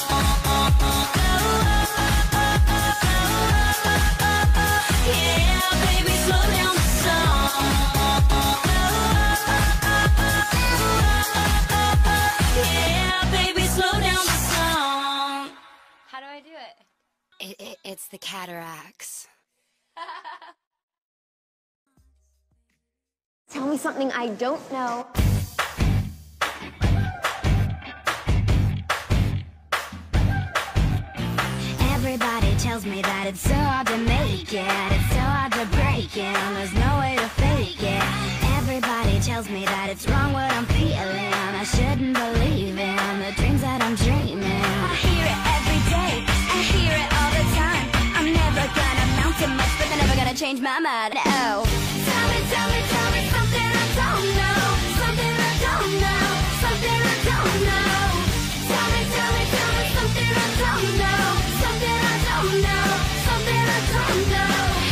Yeah, baby. Slow down the song. Yeah, baby. Slow down the song. How do I do it? It's the cataracts. Tell me something I don't know. Everybody tells me that it's so hard to make it, it's so hard to break it, and there's no way to fake it. Everybody tells me that it's wrong what I'm feeling, I shouldn't believe in the dreams that I'm dreaming. I hear it every day, I hear it all the time. I'm never gonna amount to much, but they're never gonna change my mind. Oh, tell me something I don't know, something I don't know, something I don't know. Tell me something I don't know, something I don't know, something I don't know.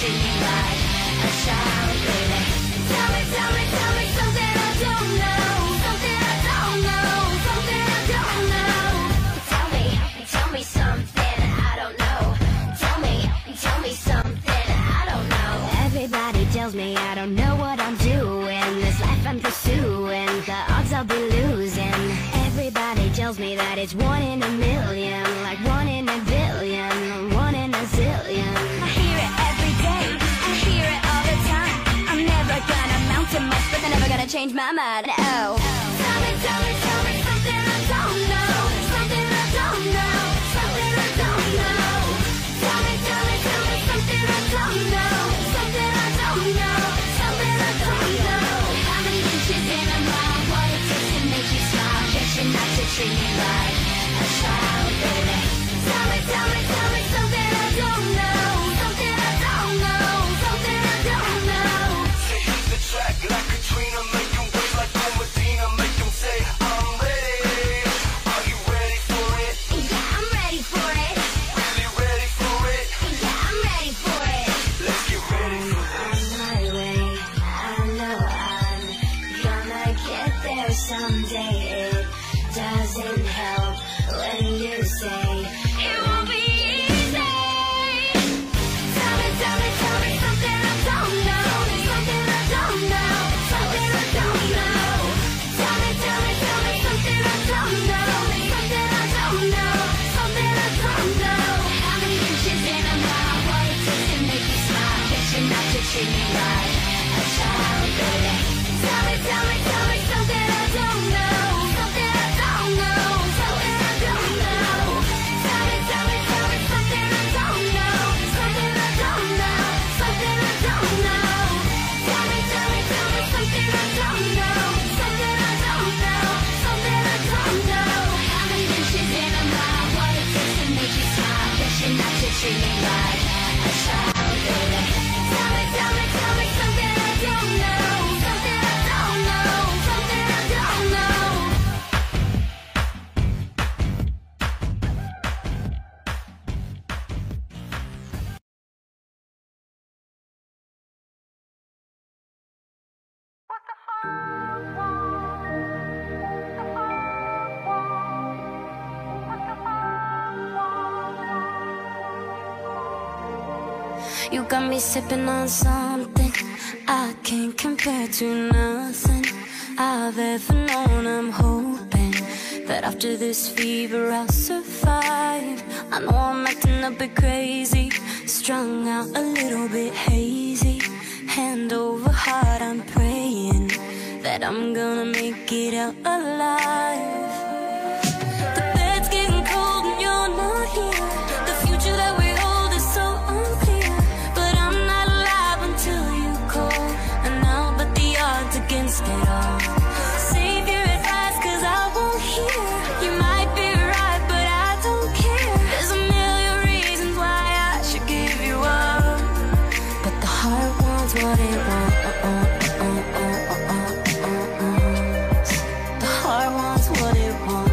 treat me like a child, baby. Tell me something I don't know. Something I don't know. Something I don't know. Tell me something I don't know. Tell me something I don't know. Everybody tells me I don't know what I'm doing. This life I'm pursuing, the odds I'll be losing. Everybody tells me that it's 1 in a million, like 1 in a billion, 1 in a zillion. I hear it every day, I hear it all the time. I'm never gonna amount to much, but they're never gonna change my mind. Oh, tell me something I don't know. Something I don't know. Something I don't know. Tell me something I don't know. Something I don't know. Something I don't know. How many inches in a mile? What it takes to make you smile? Just you not to treat me like a child, baby. Tell me something I don't know. Something I don't know. Something I don't know. Say hit the track like Katrina, make them wait like Medina, make them say I'm ready. Are you ready for it? Yeah, I'm ready for it. Really ready for it? Yeah, I'm ready for it. Let's get ready for it. On my way, I know I'm gonna get there someday. It doesn't help when you say it won't be easy. Tell me something I don't know. Something I don't know. Something I don't know. Tell me something I don't know. Something I don't know. Something I don't know. How many inches in a mile? What it takes to make you smile? Just you not to treat me like a child, baby. Tell me something I don't know. Something I don't know. Something I don't know. Tell me something I don't know. Something I don't know. Something I don't know. Tell me something I don't know. Something I don't know. Something I don't know. How many inches in a mile? What it takes to make you smile? Just you not to treat me like a child, baby. Tell me something I don't know. Something I don't know. Something I don't know. You got me sipping on something I can't compare to nothing I've ever known. I'm hoping that after this fever I'll survive. I know I'm acting a bit crazy, strung out a little bit hazy. Hand over heart, I'm praying that I'm gonna make it out alive. The bed's getting cold and you're not here. The future that we hold is so unclear, but I'm not alive until you call, and I'll bet the odds against it all. Save your advice, cause I won't hear. You might be right, but I don't care. There's a million reasons why I should give you up, but the heart wants what it wants. The heart wants what it wants.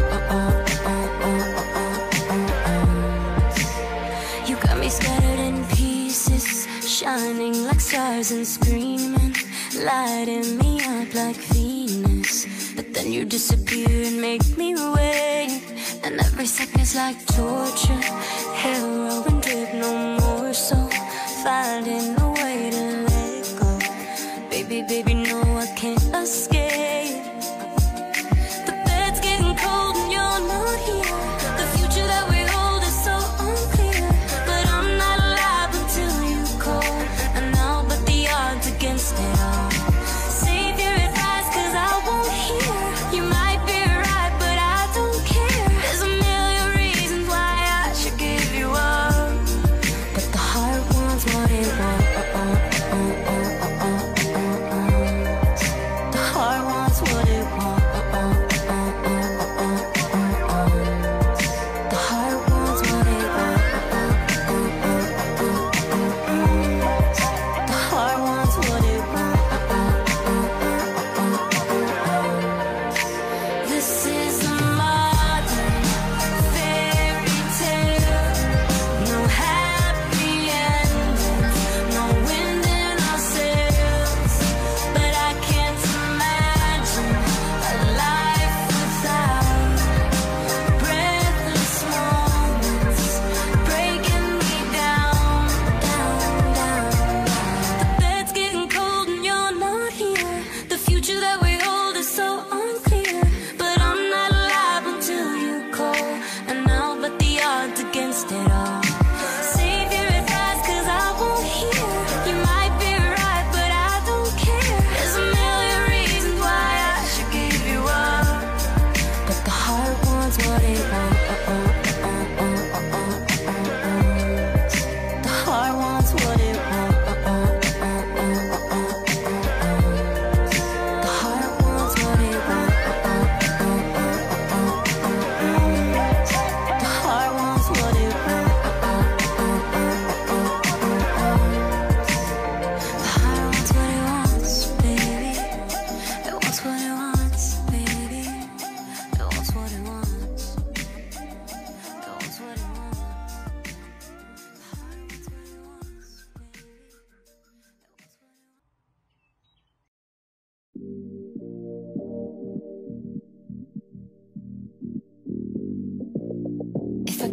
You got me scattered in pieces, shining like stars and screaming, lighting me up like Venus. But then you disappear and make me wait, and every second's like torture. Heroin drip, no more, so finding a way to let go. Baby, no, I can't escape. The bed's getting cold and you're not here. The future that we hold is so unclear, but I'm not alive until you call, and I'll bet the odds against it all. Save your advice, cause I won't hear. You might be right, but I don't care. There's a million reasons why I should give you up, but the heart wants what it wants. The heart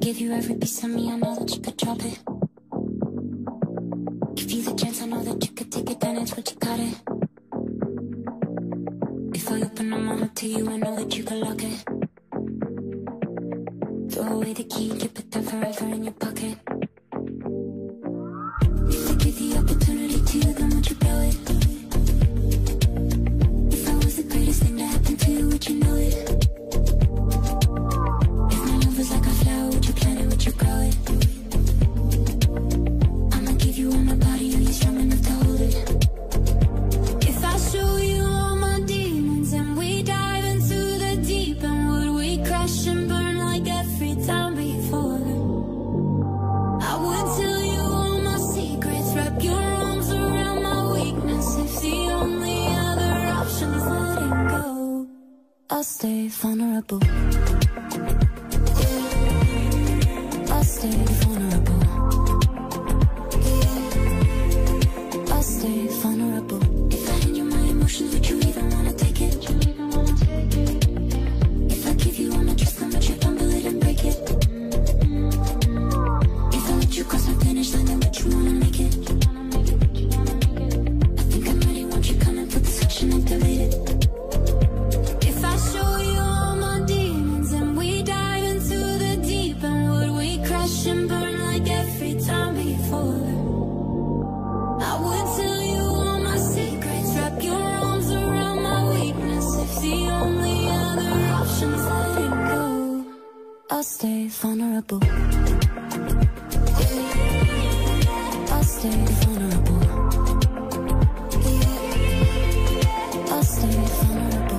give you every piece of me, I know that you could drop it. Give you the chance, I know that you could take advantage, but you got it. If I open up my heart to you, I know that you could lock it. Throw away the key, keep it there forever in your pocket. If I give the opportunity to you, then would you blow it? If I was the greatest thing to happen to you, would you know it? If my love was like a flower, would you plant it, would you grow it? I'ma give you all my body, are you strong enough to hold it? If I show you all my demons and we dive into the deep end, would we crash and burn like every time before? I would tell you all my secrets, wrap your arms around my weakness. If the only other option is letting go, I'll stay vulnerable. I'll stay vulnerable. I'll stay vulnerable. If I hand you my emotions, would you even wanna take it? If I give you all my trust, then would you fumble it and break it? If I let you cross my finish line, then would you wanna make it? I think I'm ready, won't you come and put the switch and activate it? If I show you all my demons and we dive into the deep end, would we crash and burn like every time before? I would tell you all my secrets, wrap your arms around my weakness. If the only other option is letting go, I'll stay vulnerable. I'll stay vulnerable. I'll stay vulnerable.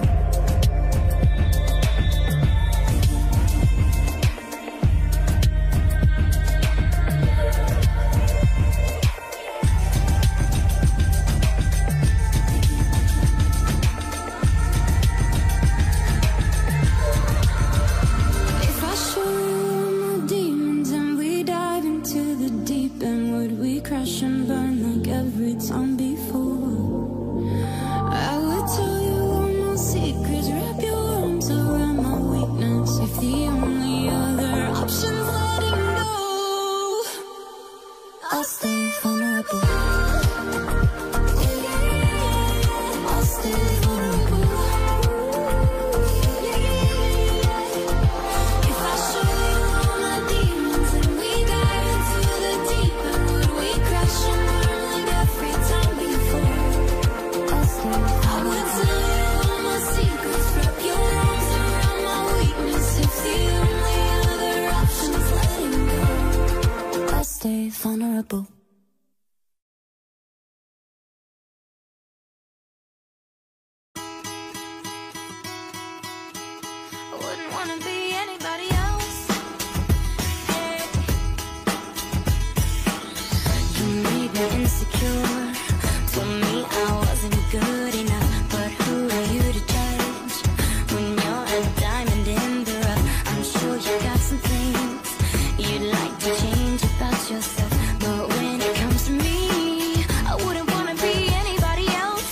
If I show you all my demons and we dive into the deep end, would we crash and burn like every time before? I would tell you all my secrets, wrap your arms around my weakness. If the only other option's letting go, I'll stay vulnerable. I'll stay vulnerable. If I show you all my demons and we dive into the deep end, would we crash and burn like every time before? I'll stay. I would tell you all my secrets, wrap your arms around my weakness. If the only other option is letting go, I'll stay vulnerable. I wouldn't wanna be anybody else. Yeah. You made me insecure, told me I wasn't good enough. But who are you to judge when you're a diamond in the rough? I'm sure you got some things you'd like to change about yourself, but when it comes to me, I wouldn't wanna be anybody else.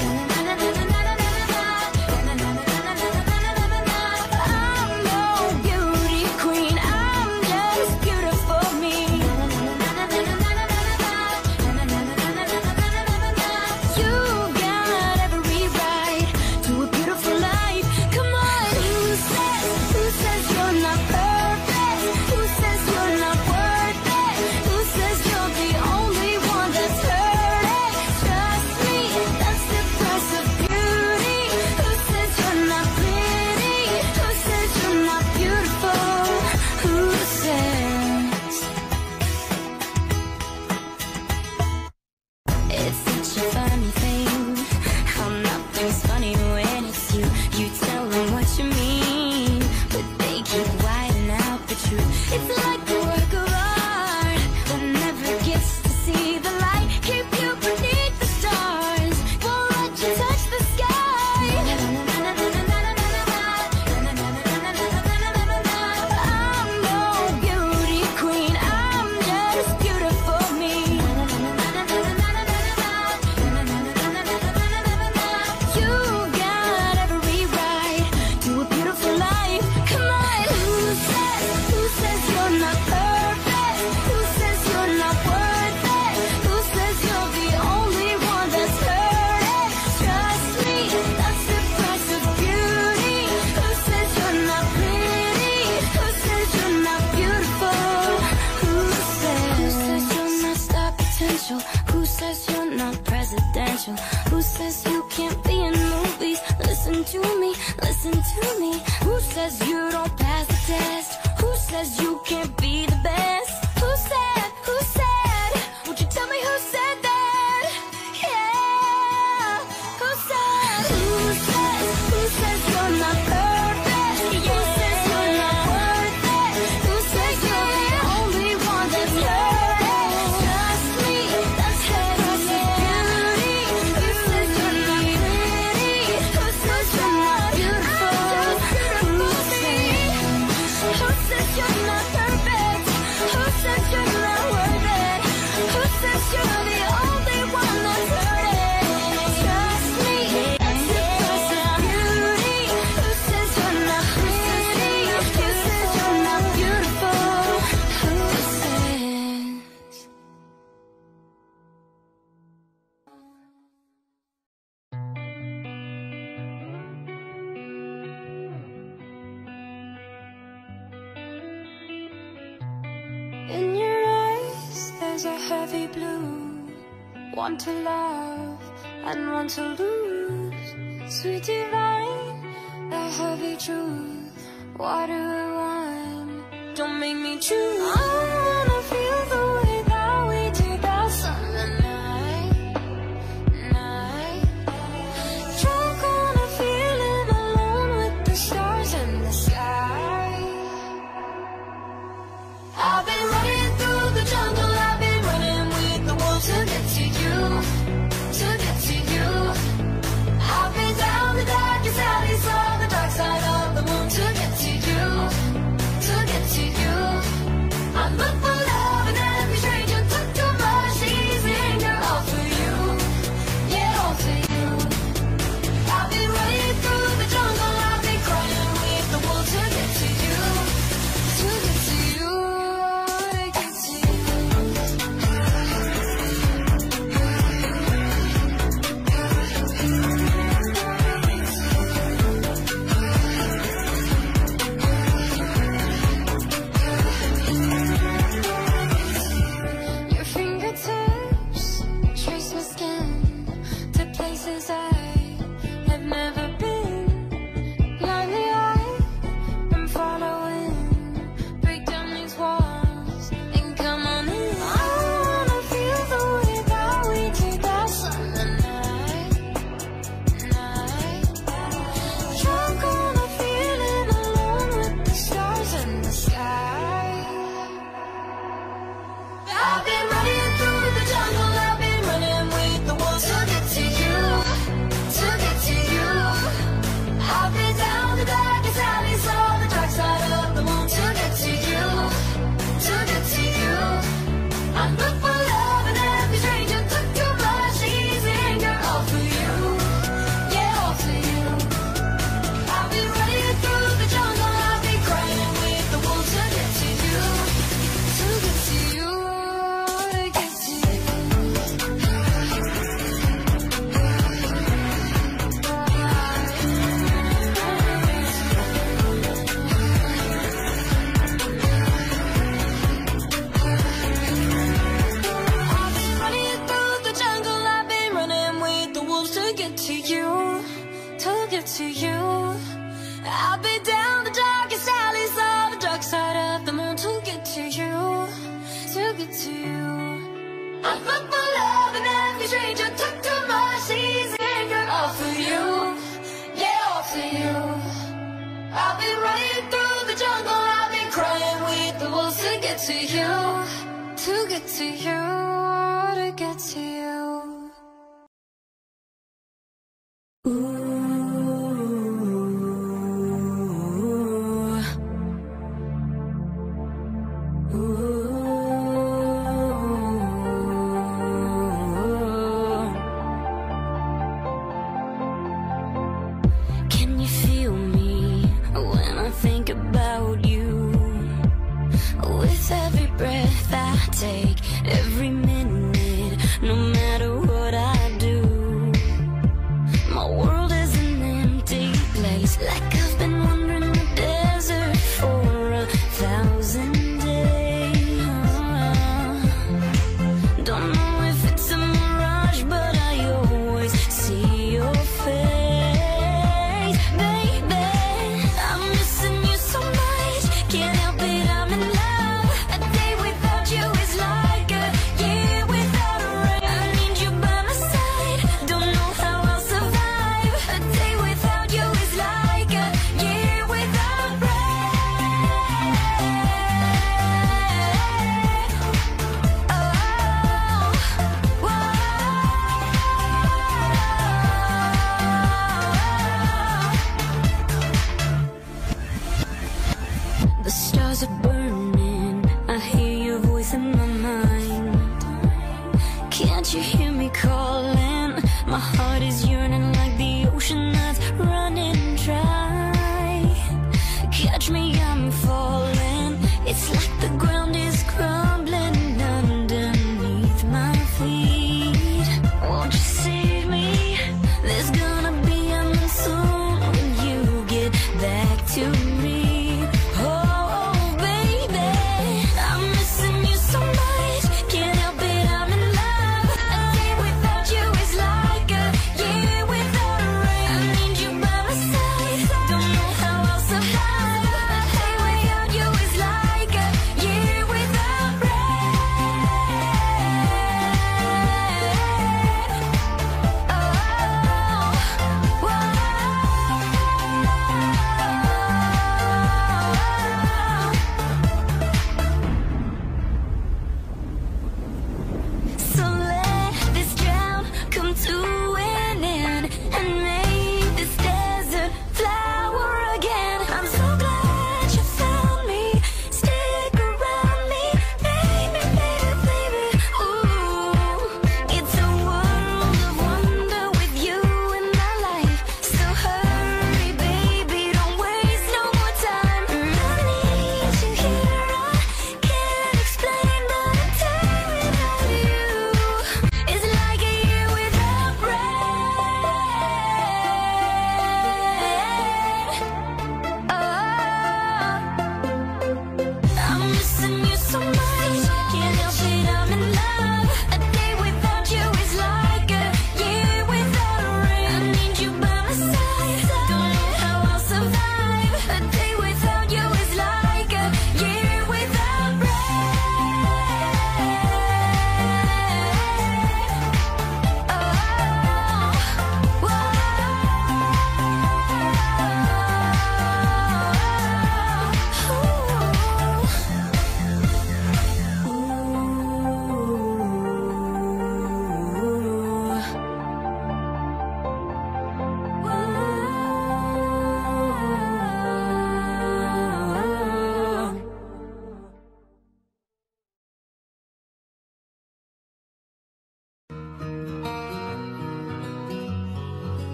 I'm no beauty queen, I'm just beautiful me. listen to me, listen to me. Who says you don't pass the test? Who says you can't be the best? Who said, would you tell me who said that? Yeah, who said you're not perfect? Who says you're not worth it? Who says you're the only one that's perfect? Trust me, that's beauty. Who says you're not pretty? Who says you're not beautiful? Who says you're not perfect? Who says you're not worth it? Who says you're the only one that's hurt it? Trust me, that's beauty. Who says you're not pretty? Who says you're not beautiful? Who says? In your eyes, there's a heavy blue. One to love and one to lose. Sweet divine, the heavy truth. What do I want? Don't make me choose. I wanna feel the way that we did that summer night. Drunk on a feeling alone with the stars in the sky. I've been running through the jungle, I've been running with the wolves to get to you, to get to you. I've been down the darkest alleys, saw the dark side of the moon to get to you, to get to you. I'm up for love and every stranger took too much easy anger, all for you, yeah, all for you. I've been running through the jungle, I've been crying with the wolves to get to you, to get to you. Your fingertips trace my skin to places I have never been. Blindly I'm following. Break down these walls and come on in. I wanna feel the way that we did that summer night. Drunk on a feeling alone with the stars in the sky. I've been running through the jungle, I've been running with the wolves to get to you, to get to you. I've been down the darkest alleys, saw the dark side of the moon to get to you, to get to you. I'm up for love and every stranger took too much easy anger, all for you, yeah, all for you. I've been running through the jungle, I've been crying with the wolves to get to you, to get to you, to get to you. I've been running through the jungle, I've been running with the wolves to get to you, to get to you. I've been down the darkest alleys, saw the dark side of the moon to get to you, to get to you. I'm up for love and every stranger took too much easy anger, all for you, yeah, all for you. I've been running through the jungle, I've been crying with the wolves to get to you, to get to you, to get to you. Can you feel me when I think about you? With every breath I take, every minute, no matter what I do, my world is an empty place, like I've been wandering the desert for 1,000 days. Don't know if it's a mirage, but I always see your face.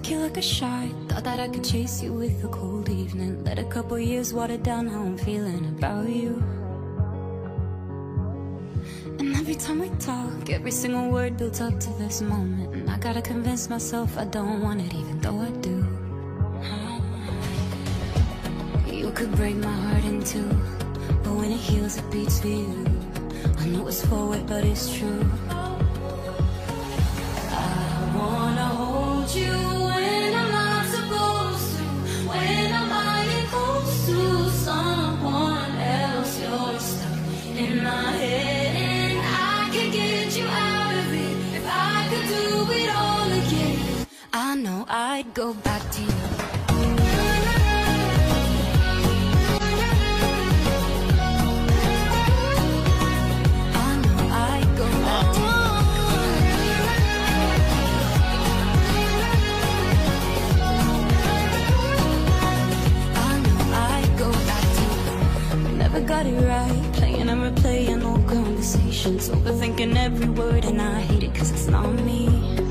you like a shot. Thought that I could chase you with a cold evening. Let a couple years water down how I'm feeling about you. And every time we talk, every single word builds up to this moment. And I gotta convince myself I don't want it, even though I do. You could break my heart in two, but when it heals, it beats for you. I know it's forward, but it's true. I wanna hold you when I'm not supposed to, when I'm lying close to someone else. You're stuck in my head, and I can get you out of it. If I could do it all again, I know I'd go back to you. Got it right, playing and replaying old conversations, overthinking every word, and I hate it cause it's not me.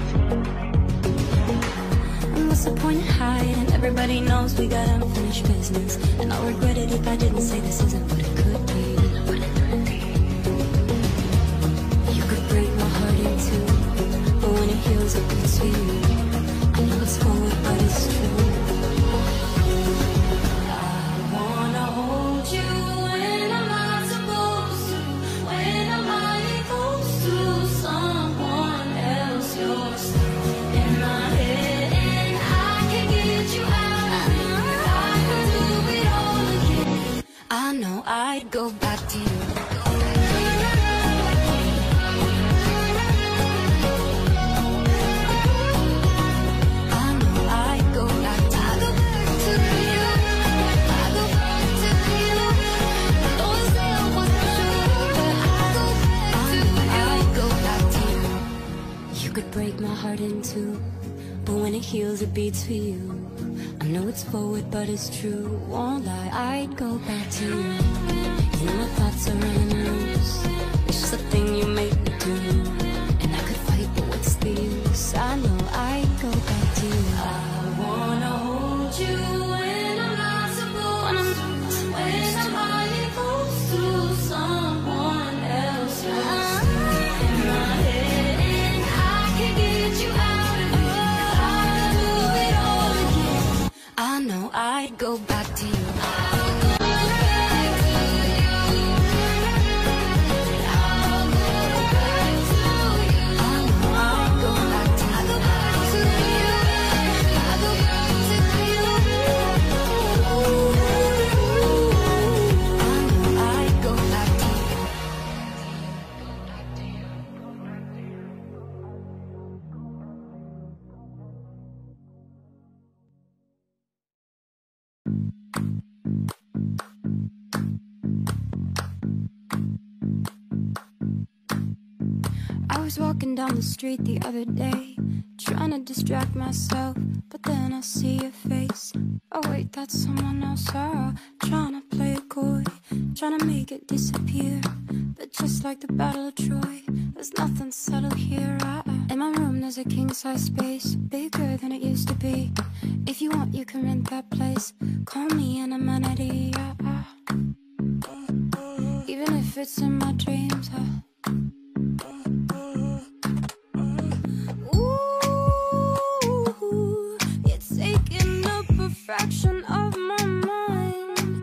And what's the point in hiding? Everybody knows we got unfinished business, and I'll regret it if I didn't say this isn't what it could be. You could break my heart in two, but when it heals it beats for you. I know it's forward but it's true. I wanna hold you I'd go back to you. I know I'd go back to you. I go back to you. Always say I wasn't sure, but I'd go back to you. You could break my heart in two, but when it heals, it beats for you. I know it's forward, but it's true. Won't lie, I'd go back to you. You know my thoughts are running loose. It's just a thing you make me do. And I could fight, but what's the use? I know I'd go back to you. I wanna hold you when I'm not supposed to, when I'm lying close to someone else. You're in my head, and I can get you out of it. I'll do it all again. I know I'd go back to you. I was walking down the street the other day, trying to distract myself, but then I see your face. Oh wait, that's someone else. Trying to play it coy, trying to make it disappear. But just like the Battle of Troy, there's nothing subtle here. In my room there's a king-size space, bigger than it used to be. If you want, you can rent that place. Call me an amenity. Even if it's in my dreams. Ooh, it's taking up a fraction of my mind.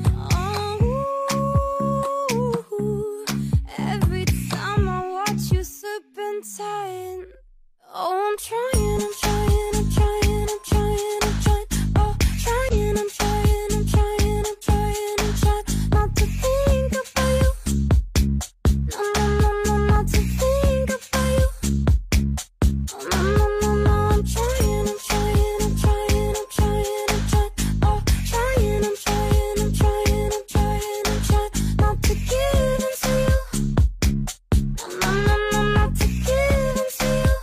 Oh, every time I watch you slipping tight. Oh, I'm trying, I'm trying, I'm trying, I'm trying, I'm trying. Oh, trying, I'm trying, I'm trying, I'm trying, I'm trying not to think about you. No, no, no, no, not to think about you. Oh, no, no, no, no, I'm trying, I'm trying, I'm trying, I'm trying, I'm trying. Oh, trying, I'm trying, I'm trying, I'm trying, I'm trying not to give in to you. No, no, no, no, not to give in to you.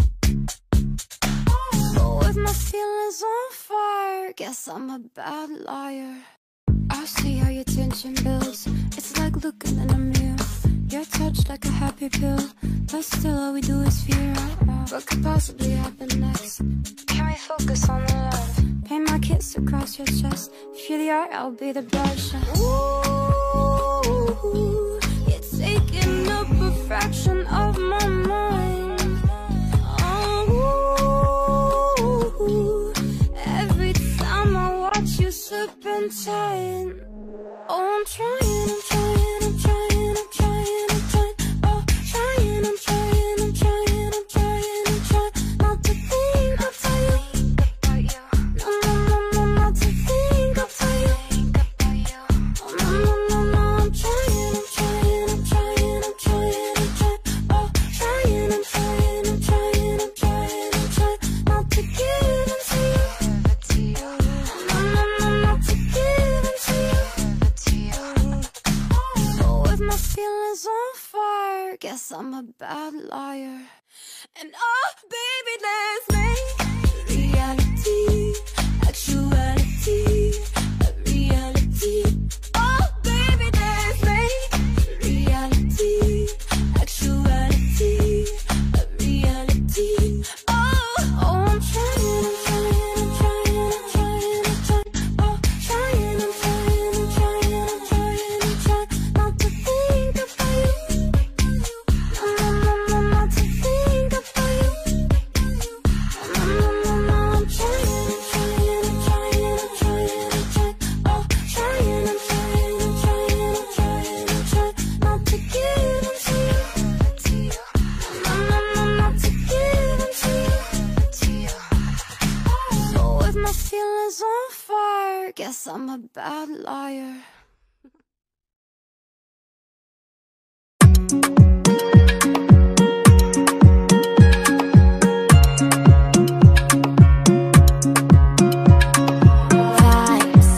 But with my feelings on fire, guess I'm a bad liar. I see how your tension builds. It's like looking in a mirror. You're touch like a happy pill, but still all we do is fear. What could possibly happen next? Can we focus on the love? Paint my kiss across your chest. If you're the art, I'll be the brush. Ooh, you're taking up a fraction of my mind. Oh, every time I watch you serpentine. Oh, I'm trying, I'm trying, I'm trying, I'm trying, I'm trying. Oh, trying, I'm trying, I'm trying, I'm trying, I'm trying. Not to think about you. No, no, no, no, not to think about you. Oh, no, no, no, no, I'm trying, I'm trying, I'm trying, I'm trying, I'm trying. Oh, trying, I'm trying, I'm trying, I'm trying, I'm trying. Not to give into you. No, no, no, not to give into you. So with my feelings on fire, guess I'm a bad liar. And oh, baby, let's make reality, actuality, a reality. Oh, baby, let's make reality, actuality, a reality. Oh, I'm trying, I'm trying, I'm trying, I'm trying, I'm trying. Oh, trying, I'm trying, I'm trying, I'm trying, I'm trying. Not to think about you. No, no, no, no, not to think about you. No, no, no, no, I'm trying, I'm trying, I'm trying, I'm trying, I'm trying. Oh, trying, I'm trying, I'm trying, I'm trying, I'm trying. Not to give into you. No, no, no, not to give into you. So with my feelings on fire, guess I'm a bad liar. Vibes.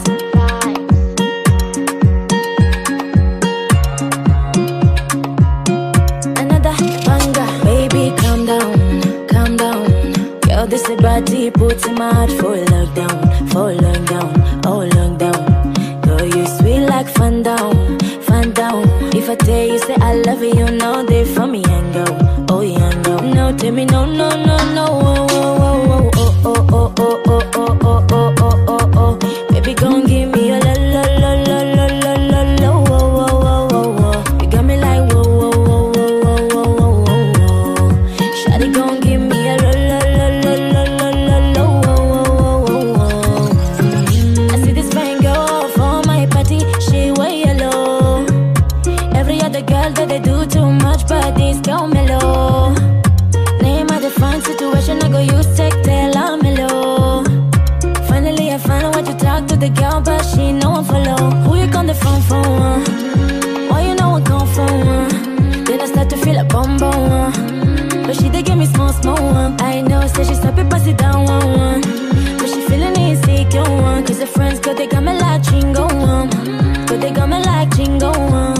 Another banger, baby, calm down, calm down. Girl, this a body puts him out for lockdown, oh lockdown. Girl, you sweet like fun down, fun down. If I tell you say I love you, you know they for me and go, oh yeah, no. No, tell me no, no, no, no, oh, oh, oh, oh, oh, oh, oh, oh, oh, oh, oh, oh, oh, oh. Baby, gon' give me a la la la la la la la la, oh, oh, oh, oh, oh. You got me like whoa, whoa, whoa, whoa, whoa, whoa, whoa, whoa. Shawty gon' give me a la la la la la la la la, oh, oh, oh, oh, oh. I see this fine girl for my party, she way yellow. Every other girl that they do too much, but this girl mellow. Name of the fine situation, I go use tech, tell I'm mellow. Finally I find out what you talk to the girl, but she know I'm follow. Who you on the phone for? Why you know I come from? Then I start to feel a bum bum. But she dey give me small small one. I know, say she stop it, pass it down one. But she feeling insecure one. Cause her friends go, they got me like chingo one. But they got me like chingo one.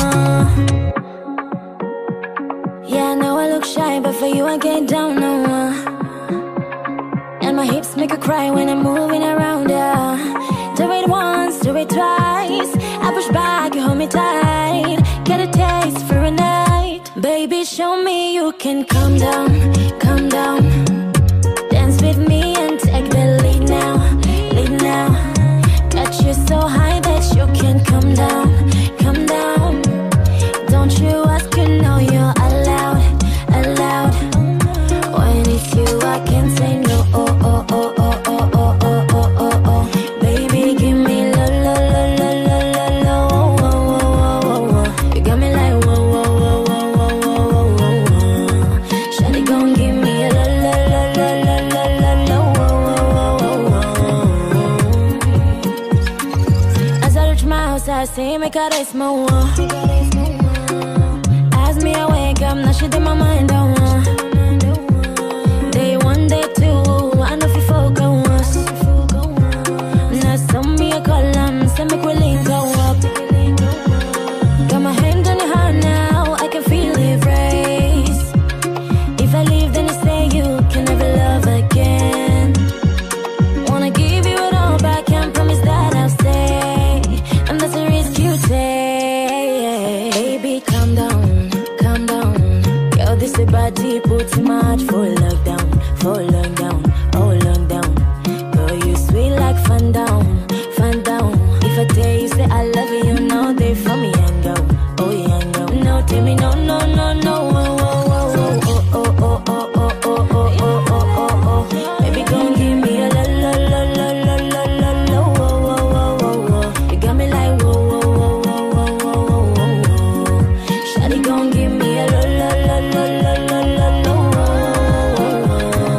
Yeah, I know I look shy, but for you I get down no one. And my hips make her cry when I'm moving around her. Do it once, do it twice. I push back, you hold me tight. Get a taste for a night. Baby, show me you can calm down, calm down. Dance with me and take the lead now, lead now. Got you so high that you can come down, come down. Don't you ask, you know you're allowed, allowed. When it's you, I can't say no. Oh, oh, oh, oh, oh, oh, oh, oh, oh, oh. Baby, give me la la la la la la la. Oh, oh, oh, oh, oh, oh. You got me like whoa, whoa, whoa, whoa, whoa, whoa, whoa, whoa. Shawty gon' give me a la la la la la la la la. Oh, oh, oh, oh, oh. As I reach my house, I see me got a small one. As me I wake up, now she did my mind on one. Day one, day two, I know if you focus. Now send me a call, send me quick link go up. Got my hand on your heart now, I can feel it race. If I leave, then you say you can never love again. Wanna give you it all back, can't promise that I'll stay. And that's a risk you take. Baby, calm down, body put too much for lockdown, oh lockdown. Girl, you sweet like fun down, fun down. If I tell you say I love you, you know they for me and go, oh yeah, no, no, tell me no, no, no, no, oh, oh, oh, oh, oh, oh, oh, oh, oh, oh, oh, oh, oh. Baby, gon' give me a la la la la la la la la, oh, oh, oh, oh, oh. You got me like whoa, whoa, whoa, whoa, whoa, whoa, whoa, whoa. Shawty gon' give me a la la la la la la la la, oh, oh, oh, oh.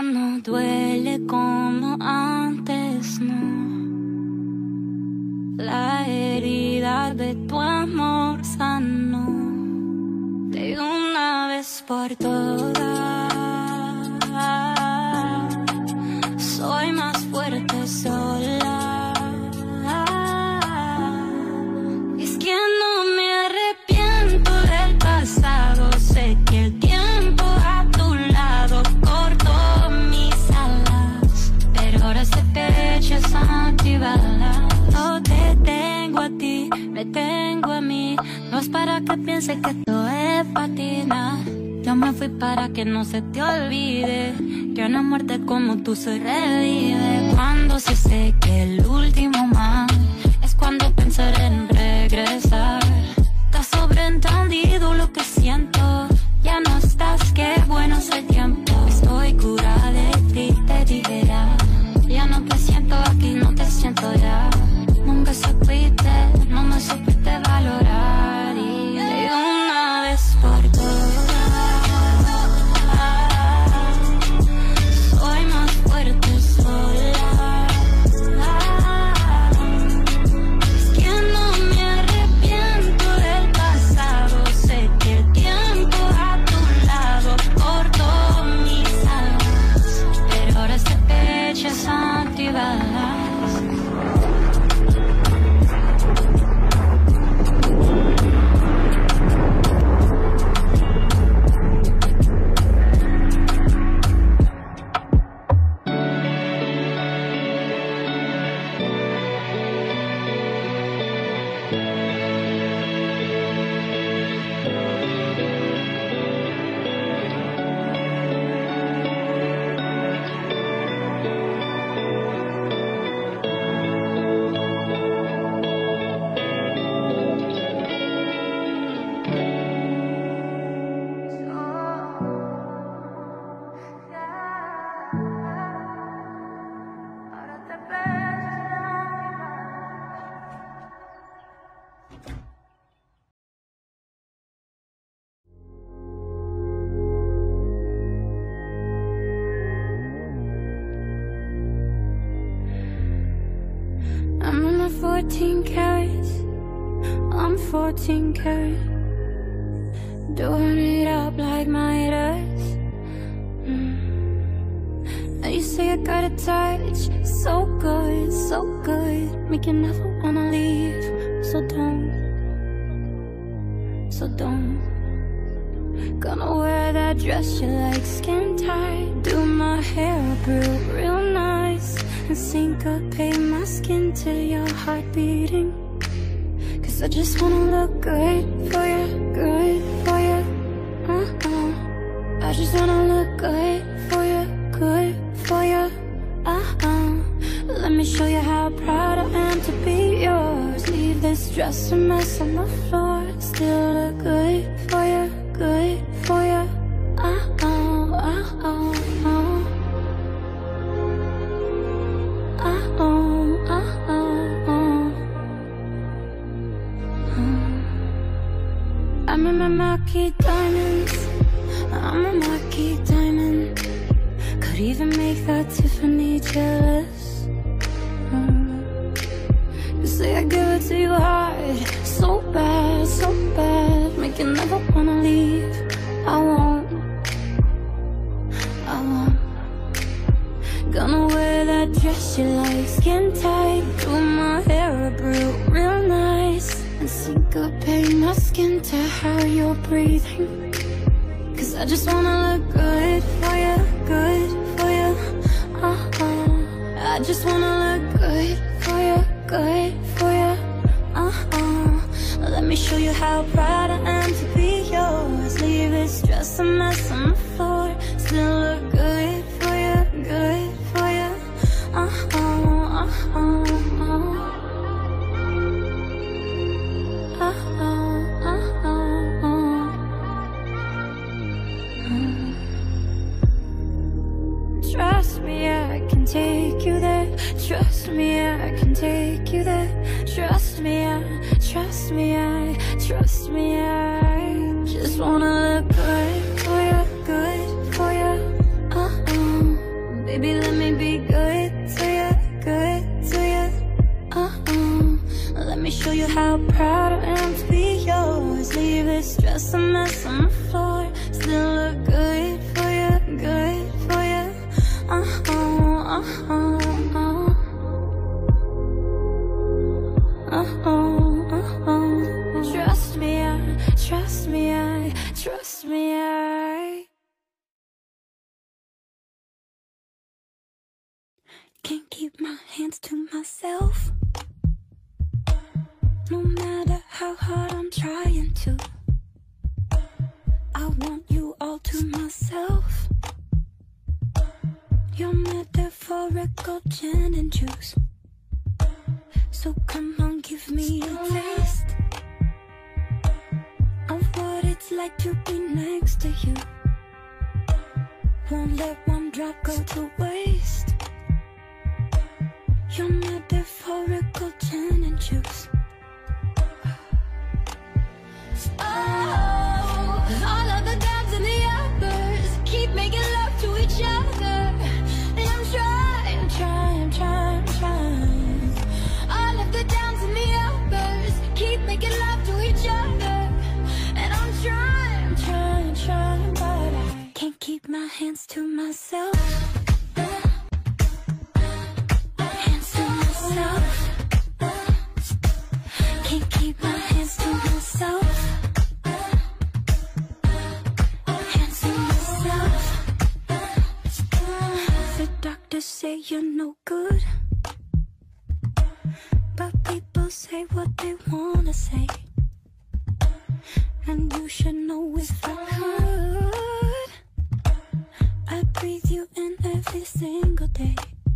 no duele como antes, no. La herida de tu amor sanó de una vez por todas. Soy más fuerte sola. Es que no me arrepiento del pasado. Sé que el tiempo a tu lado cortó mis alas, pero ahora este pecho es antibalas. No te tengo a ti, me tengo a mí. No es para que pienses que esto es patina. Yo me fui para que no se te olvide que una muerte como tú se revive. Cuando se seque el último mar, es cuando pensaré en regresar. Está sobreentendido lo que siento. Ya no estás, qué bueno es el tiempo. Estoy curada de ti, te dije ya. Ya no te siento aquí, no te siento ya. Nunca supiste, no me supiste valorar. Y de una vez por todas soy más fuerte sola. Es que no me arrepiento del pasado. Sé que el tiempo a tu lado cortó mis alas, pero ahora este pecho es antibalas. I'm in my 14 carats, I'm 14 karat, doing it up like my does. Now you say I got a touch, so good, make you never wanna leave. So don't. Gonna wear that dress you like, skin tight, do my hair up real nice, and syncopate my skin to your heart beating. Cause I just wanna look good for you, good for you. I just wanna look good for you, good for you. Let me show you how proud I am to be yours. Leave this dress a mess on the floor, still look good for you, good for you. I'm in my marquee diamonds, I'm a marquee diamond. Could even make that Tiffany jealous. You say I give it to you hard, so bad, make you never wanna leave. I won't. Gonna wear that dress you like, skin tight, do my hair up real nice, and syncopate my skin to how you're breathing. Cause I just wanna look good for you, good for you. I just wanna look good for you, good for you. Let me show you how proud I am to be yours. Leave this dress a mess on the floor, still look good for you, good for you. Trust me, I can take you there. Trust me, I can take you there. Trust me, trust me, trust me, I just wanna look good for you, good for you. show you how proud I am to be yours. Leave this dress a mess on the floor. Still look good for you, good for you. Trust me, trust me, trust me, can't keep my hands to myself. No matter how hard I'm trying to, I want you all to myself. Your metaphorical gin and juice. So come on, give me a taste of what it's like to be next to you. Won't let one drop go to waste. Your metaphorical gin and juice. Oh, all of the downs and the uppers keep making love to each other. And I'm trying. All of the downs and the uppers keep making love to each other. And I'm trying, but I can't keep my hands to myself. Hands to myself. Can't keep my hands to myself. Hands to myself. The doctors say you're no good, but people say what they wanna say. And you should know if I could, I'd breathe you in every single day.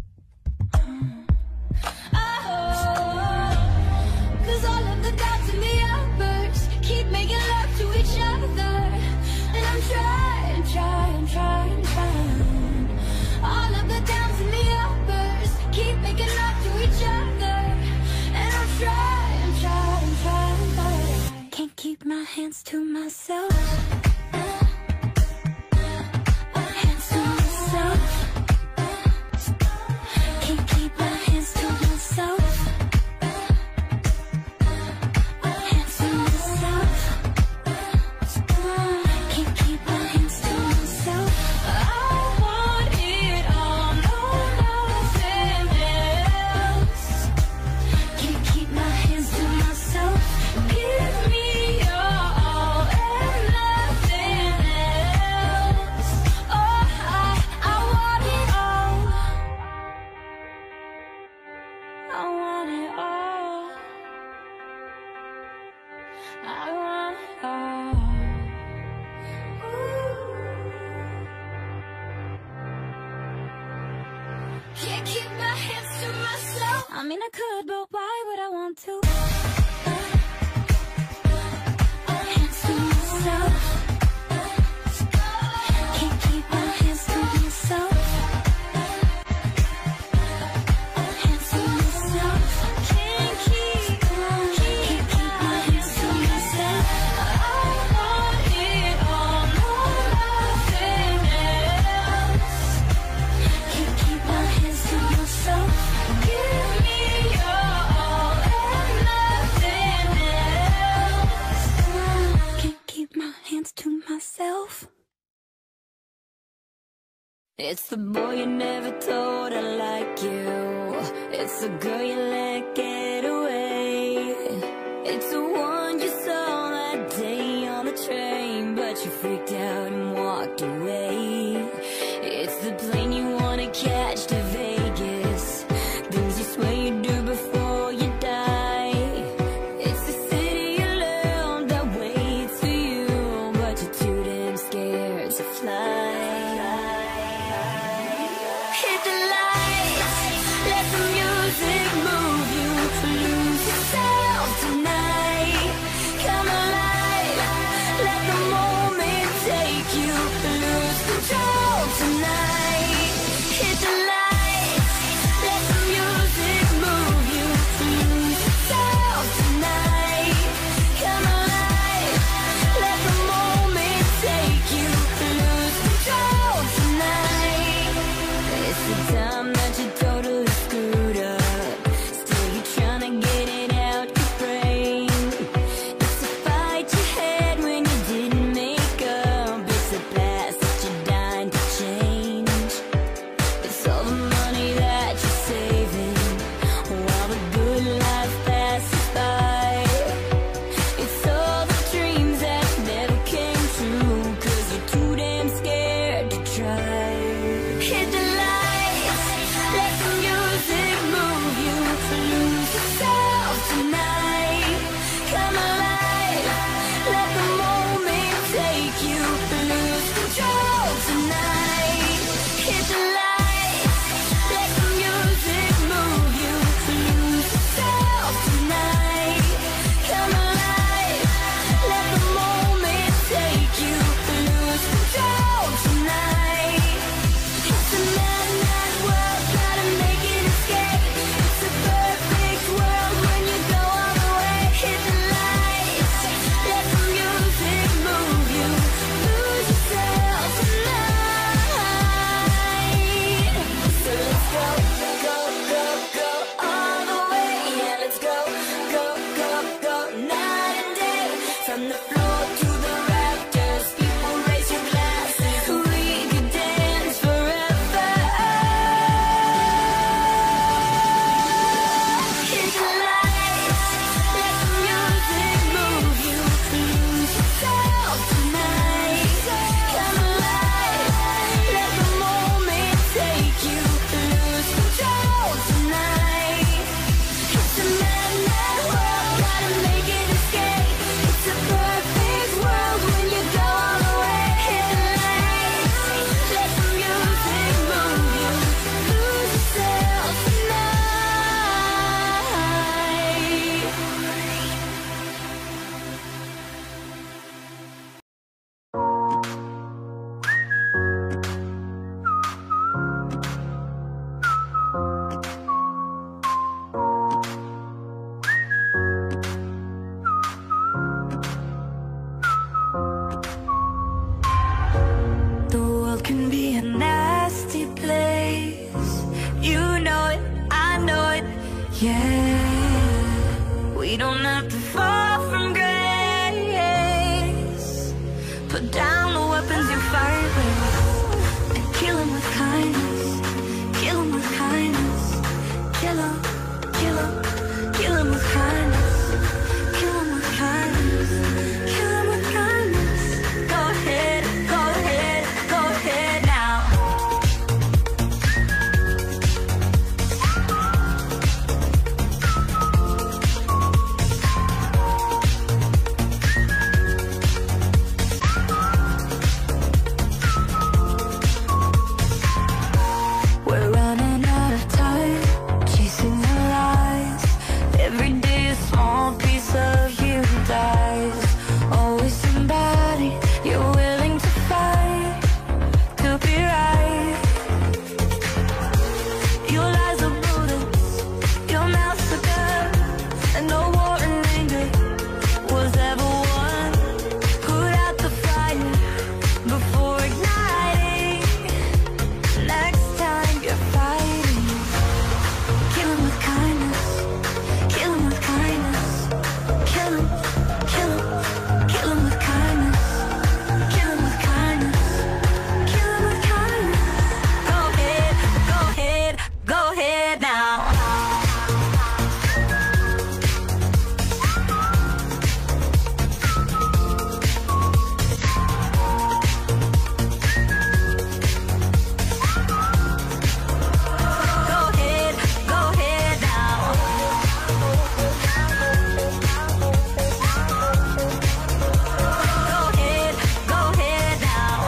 Cause all of the downs and the uppers keep making love to each other. And I'm trying. All of the downs and the uppers keep making love to each other. And I'm trying, but I can't keep my hands to myself. Hands to myself. Can't keep my hands to myself. Hands to myself. Can't keep my hands to myself. I want it all, no, nothing else. Can't keep my hands to myself. Give me your all and nothing else. Oh, I want it all. I want it all. I want it all. Can't keep my hands to myself. I mean, I could, but why would I want to? Hands to myself. Can't keep my hands to myself. Hands to myself. Can't keep my hands to myself. I want it all, no, nothing else. Can't keep my hands to myself. Give me your all and nothing else. Can't keep my hands to myself. It's the boy you never told I like you. It's the girl you let get away. It's the one you saw that day on the train, but you freaked out and walked away. It's the plane you wanna catch to Vegas, things you swear you do before you die. It's the city you love that waits for you, but you're too damn scared to fly. Hit the lights, let the music move you. Lose yourself tonight. Come alive, let the moment take the floor to the rafters. People raise your glasses. We could dance forever. Hit the lights, let the music move you. Lose yourself tonight. Come alive, let the moment take you. Lose control tonight. It's a mad, mad world, gotta make it escape. It's a perfect world when you go all the way. Hit the lights, let the music move you. Lose yourself tonight. The world can be a nasty place. You know it, I know it, yeah. We don't have to fall from grace. Put down the weapons you fight with and kill 'em with kindness. Kill 'em with kindness. Kill 'em, kill 'em, kill 'em with kindness. Kill 'em with kindness. Kill 'em with kindness. Go ahead, go ahead, go ahead now. We're running out of time, chasing the lies. Every day a small piece of you dies. Always somebody you're willing to fight to be right. Your lies are bullets, your mouth's a gun, and no war and anger was ever won. Put out the fire before igniting. Next time you're fighting, kill 'em with kindness. Kill 'em with kindness. Kill 'em, kill 'em, kill 'em with kindness. Kill 'em with kindness. Kill 'em with kindness. Go ahead, go ahead, go ahead now. Go ahead, go ahead now. Go ahead, go ahead now.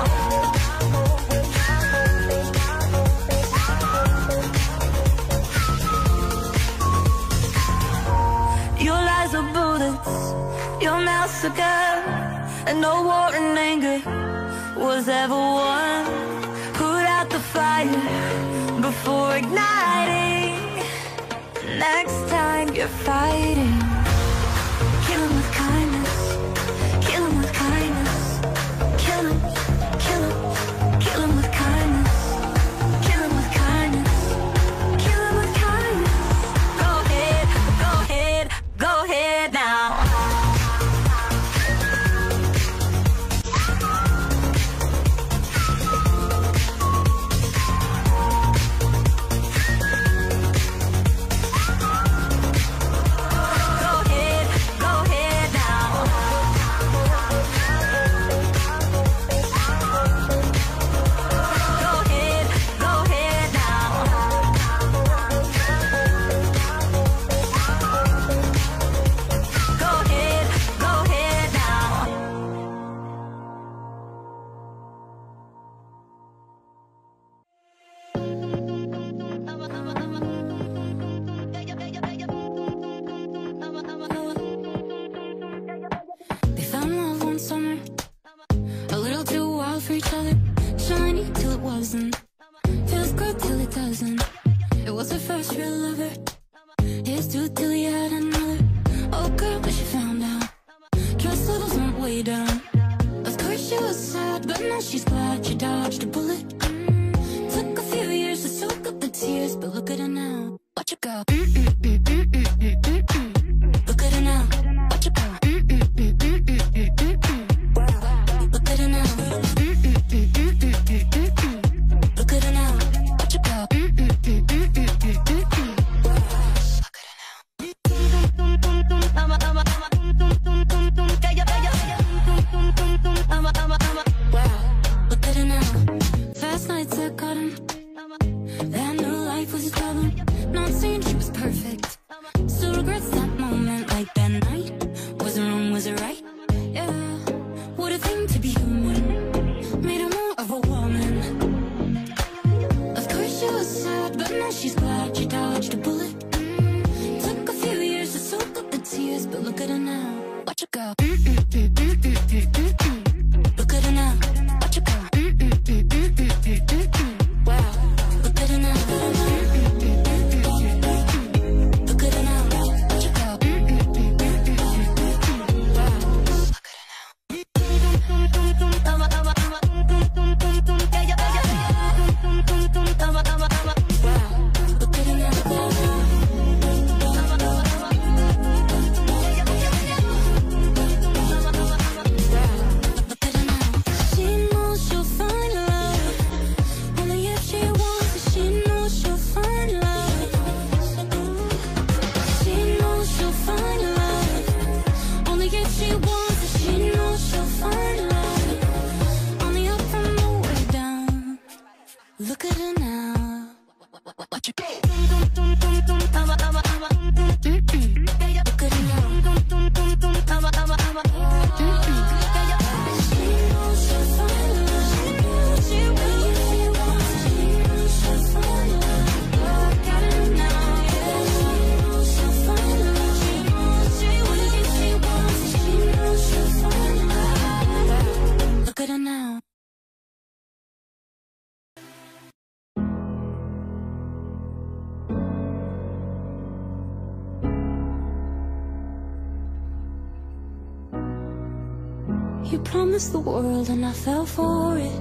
Your lies are bullets, your mouth's a gun, and no war and anger was ever won. Put out the fire before igniting. Next time you're fighting, kill 'em with kindness. Kill 'em with kindness. Kill 'em, kill 'em, kill 'em with kindness. Kill 'em with kindness. Kill 'em with kindness. Go ahead, go ahead, go ahead now. Go ahead, go ahead now. Go ahead, go ahead now. Go ahead, go ahead now. They found love one summer, a little too wild for each other. Shiny till it wasn't, feels good till it doesn't. It was her first real lover, his too till he had another. Oh girl, but she found out trust levels went way down. Of course she was sad, but now she's glad she dodged a bullet. Took a few years to soak up the tears, but look at her now. Watch her go. Look at her now. Watch her go. her now, watch her go. Look at her now, watch her go. Wow, look at her now. Look at her now, watch her go. Wow, look at her now. Look at her now. Watch her go. Look at her now. She knows she'll find love. She will. She wants. She knows she'll find love. Look at her now. Yeah. She knows she'll find love. She wants. She will. She wants. She knows she'll find love. Look at her now. You promised the world and I fell for it.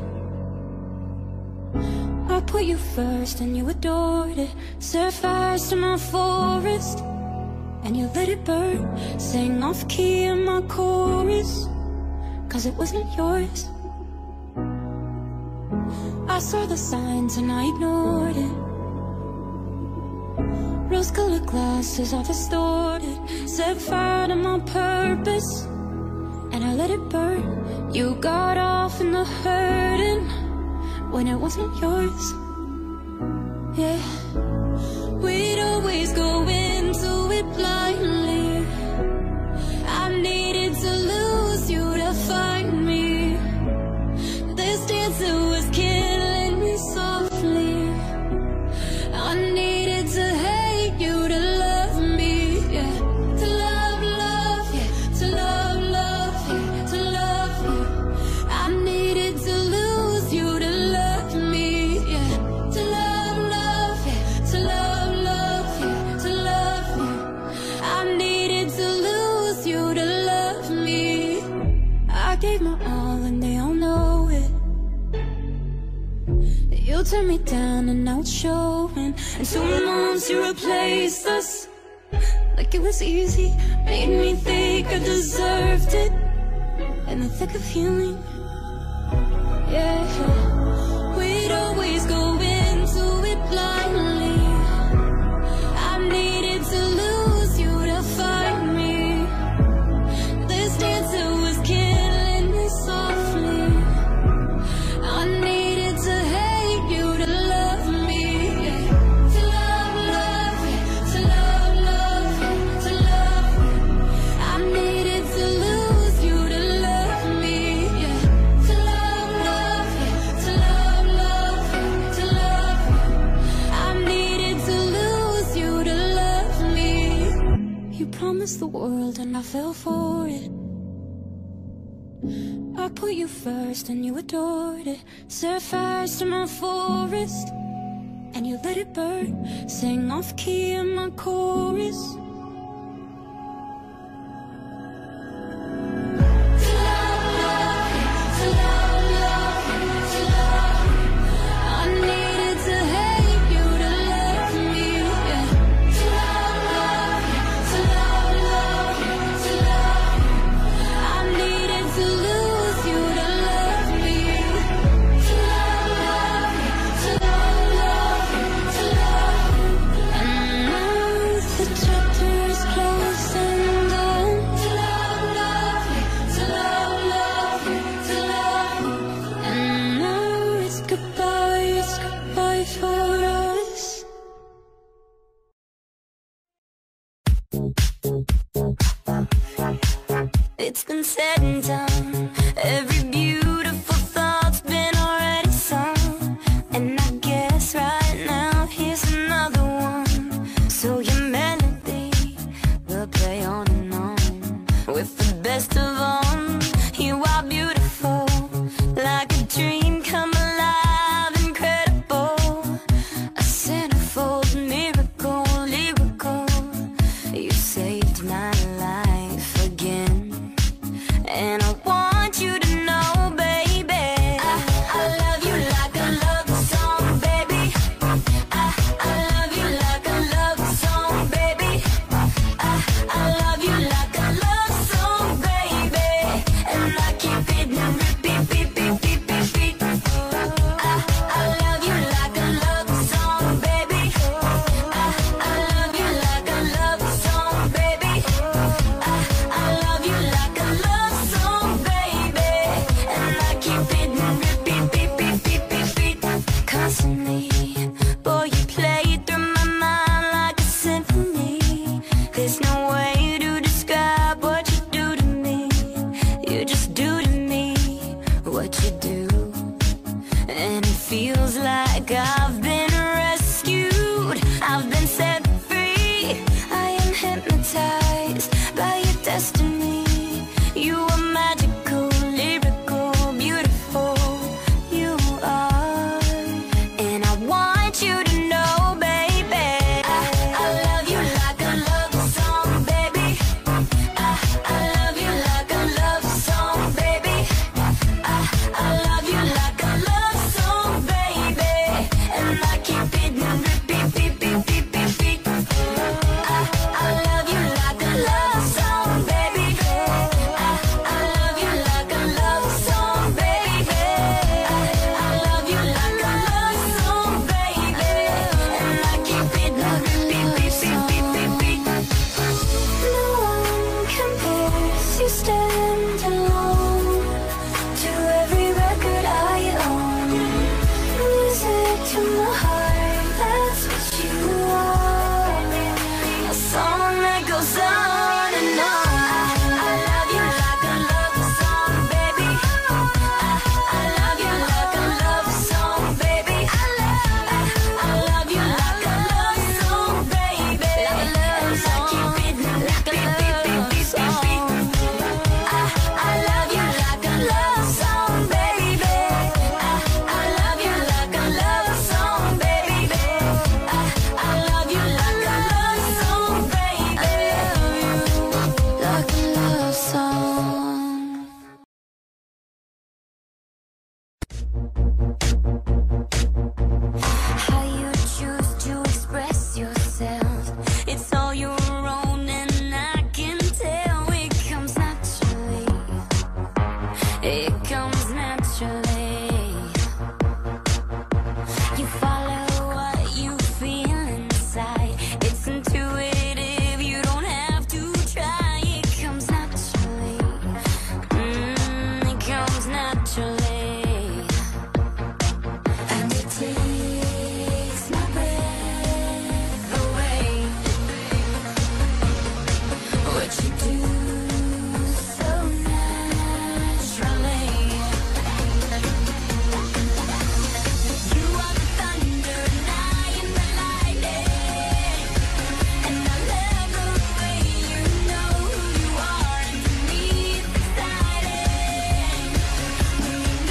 I put you first and you adored it. Set fires to my forest and you let it burn. Sang off key in my chorus, cause it wasn't yours. I saw the signs and I ignored it. Rose-colored glasses are distorted. Set fire to my purpose and I let it burn. You got off in the hurting when it wasn't yours. Yeah, we'd always go into it blindly. I needed to lose you to find me. This dancer was killing me softly. I needed to hate you to love me. Yeah, to love, love, yeah, to love, love, yeah, to love you. I needed to lose you to love me. Yeah, to love, love, yeah, to love, love, yeah, to love you. I needed to lose you to love me. I gave my all and they all know it. You turned me down and now it's showing. And 2 months you replaced us like it was easy. Made me think I deserved it in the thick of healing. Yeah, we'd always go into it blindly. I needed to lose you to find me. This dancer was killing me softly. I needed to hate you to love me. Yeah, to love, love, yeah, to love, love, yeah, to love you. I needed to lose you to love me. Yeah, to love, love, yeah, to love, love, yeah, to love you. I needed to lose you to love me. You promised the world and I fell for it. I put you first and you adored it. Set fires to my forest and you let it burn. Sang off key in my chorus. To love, love, yeah, to love, love, yeah, to love you. I needed to hate you to love me. Yeah, to love, love, yeah, to love, love, yeah, to love you. I needed to lose you to love me. To love, love, yeah, to love, love, yeah, to love you. And now the chapter is closed and done. To love, love, yeah, to love, love, yeah, to love you. And now it's goodbye for us. It's been said and done. Every beautiful thought's been already sung. And I guess right now here's another one. So your melody will play on and on. with the best of them. You are beautiful, like a dream come alive, incredible, a centerfold miracle, lyrical. You saved my life again, and I want you to know, baby, I love you like a love song, baby. I love you like a love song, baby. I love you like a love song, baby. And I keep it in repeat, beat, beat, beat, beat, beat. I love you like a love song, baby. I love you like a love song, baby. I love you like a love song, baby. And I keep it in repeat, beat, beat, beat, beat, beat. Constantly, boy, you play through my mind like a symphony. There's no way to describe what you do to me. You just do to me what you do, and it feels like I've been rescued. I've been set free. I am hypnotized by your destiny. You are magical, lyrical, beautiful. You are, and I want you to know, baby, I love you like a love song, baby. I love you like a love song, baby. I love you like a love song, baby. And I keep it in repeat, beat, beat, beat, beat, beat. I love you like a love song, baby. I love you like a love song, baby. I love you like a love song, baby. And I keep it in repeat, beat, beat, beat, beat, beat. No one compares. You stand alone to every record I own. Music to my heart, that's what you are. A song that goes on and on. I love you like a love song, baby. I love you like a love song, baby. I love you like a love song, baby. And I keep it like a love song. I love you like a love song, baby. I love you like a love song, baby. I love you like a love song, baby. Like a love song. How you choose to express yourself, it's all your own, and I can tell it comes naturally. It comes naturally. You follow what you feel inside. It's intuitive, you don't have to try. It comes naturally. It comes naturally. And it takes my breath away. What you do so naturally. You are the thunder and I am the lightning. And I love the way you know who you are. And to me it's exciting when you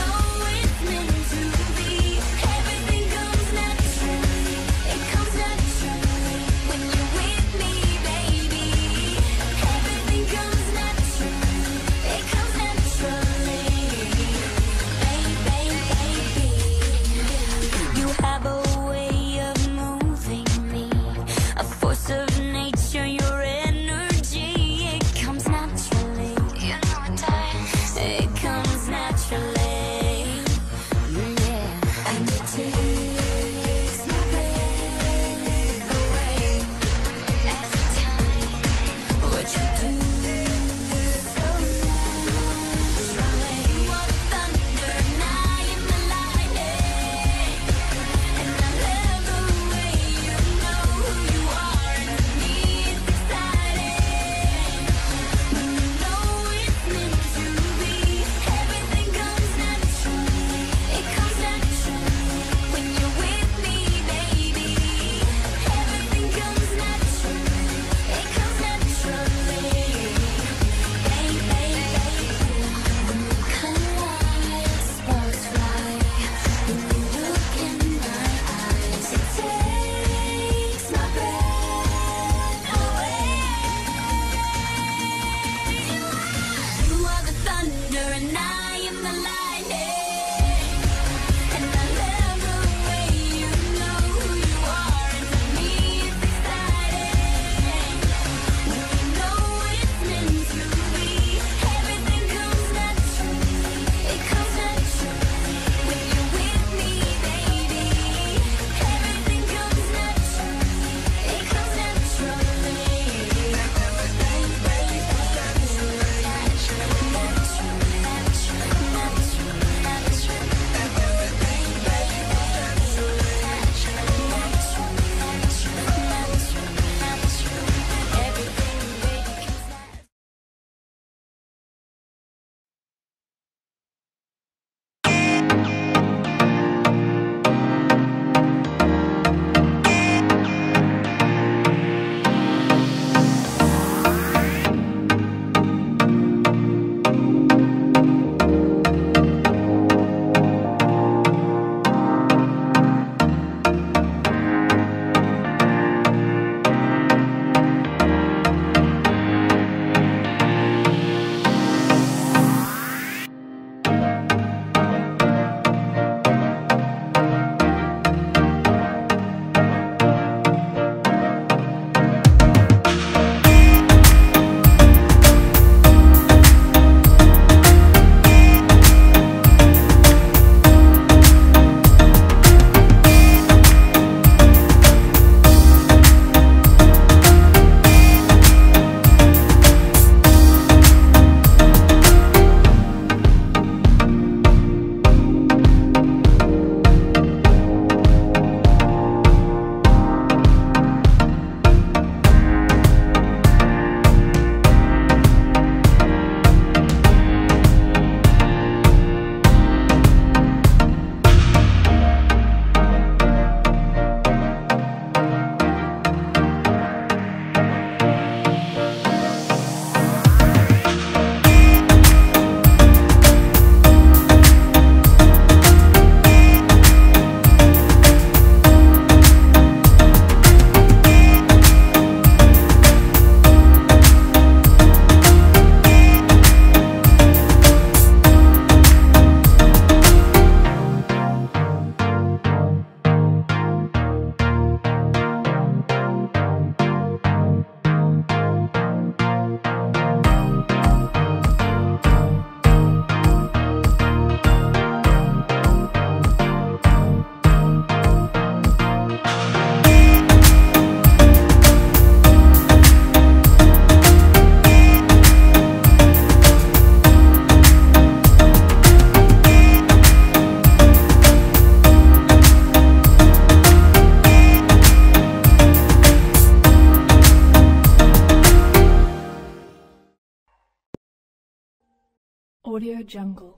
Audio Jungle.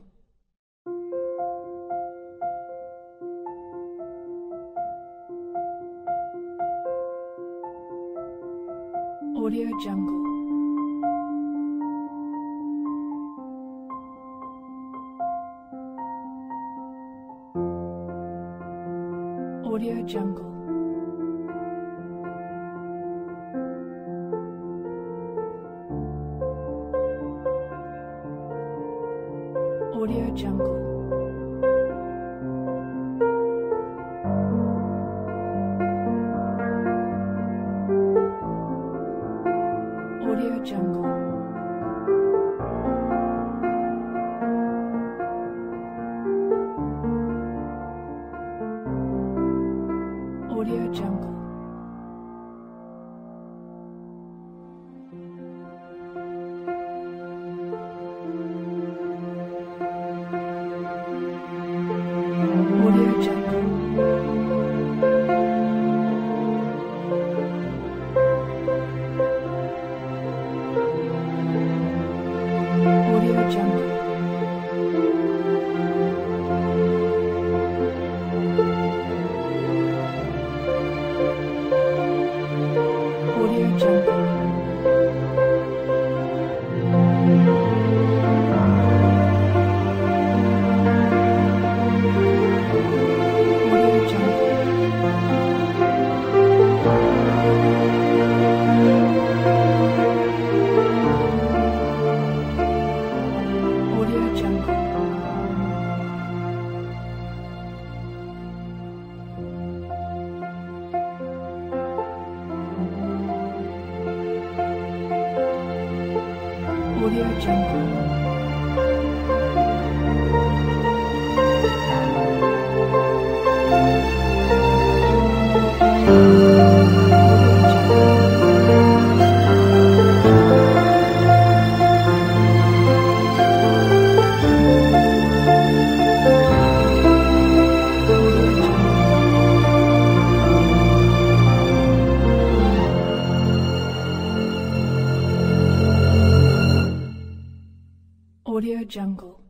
Audio Jungle. Audio Jungle. Audio Jungle. Audio Jungle. Audio Jungle. Audio Jungle. Audio Jungle. Audio Jungle. Audio Jungle. Audio Jungle. Audio Jungle.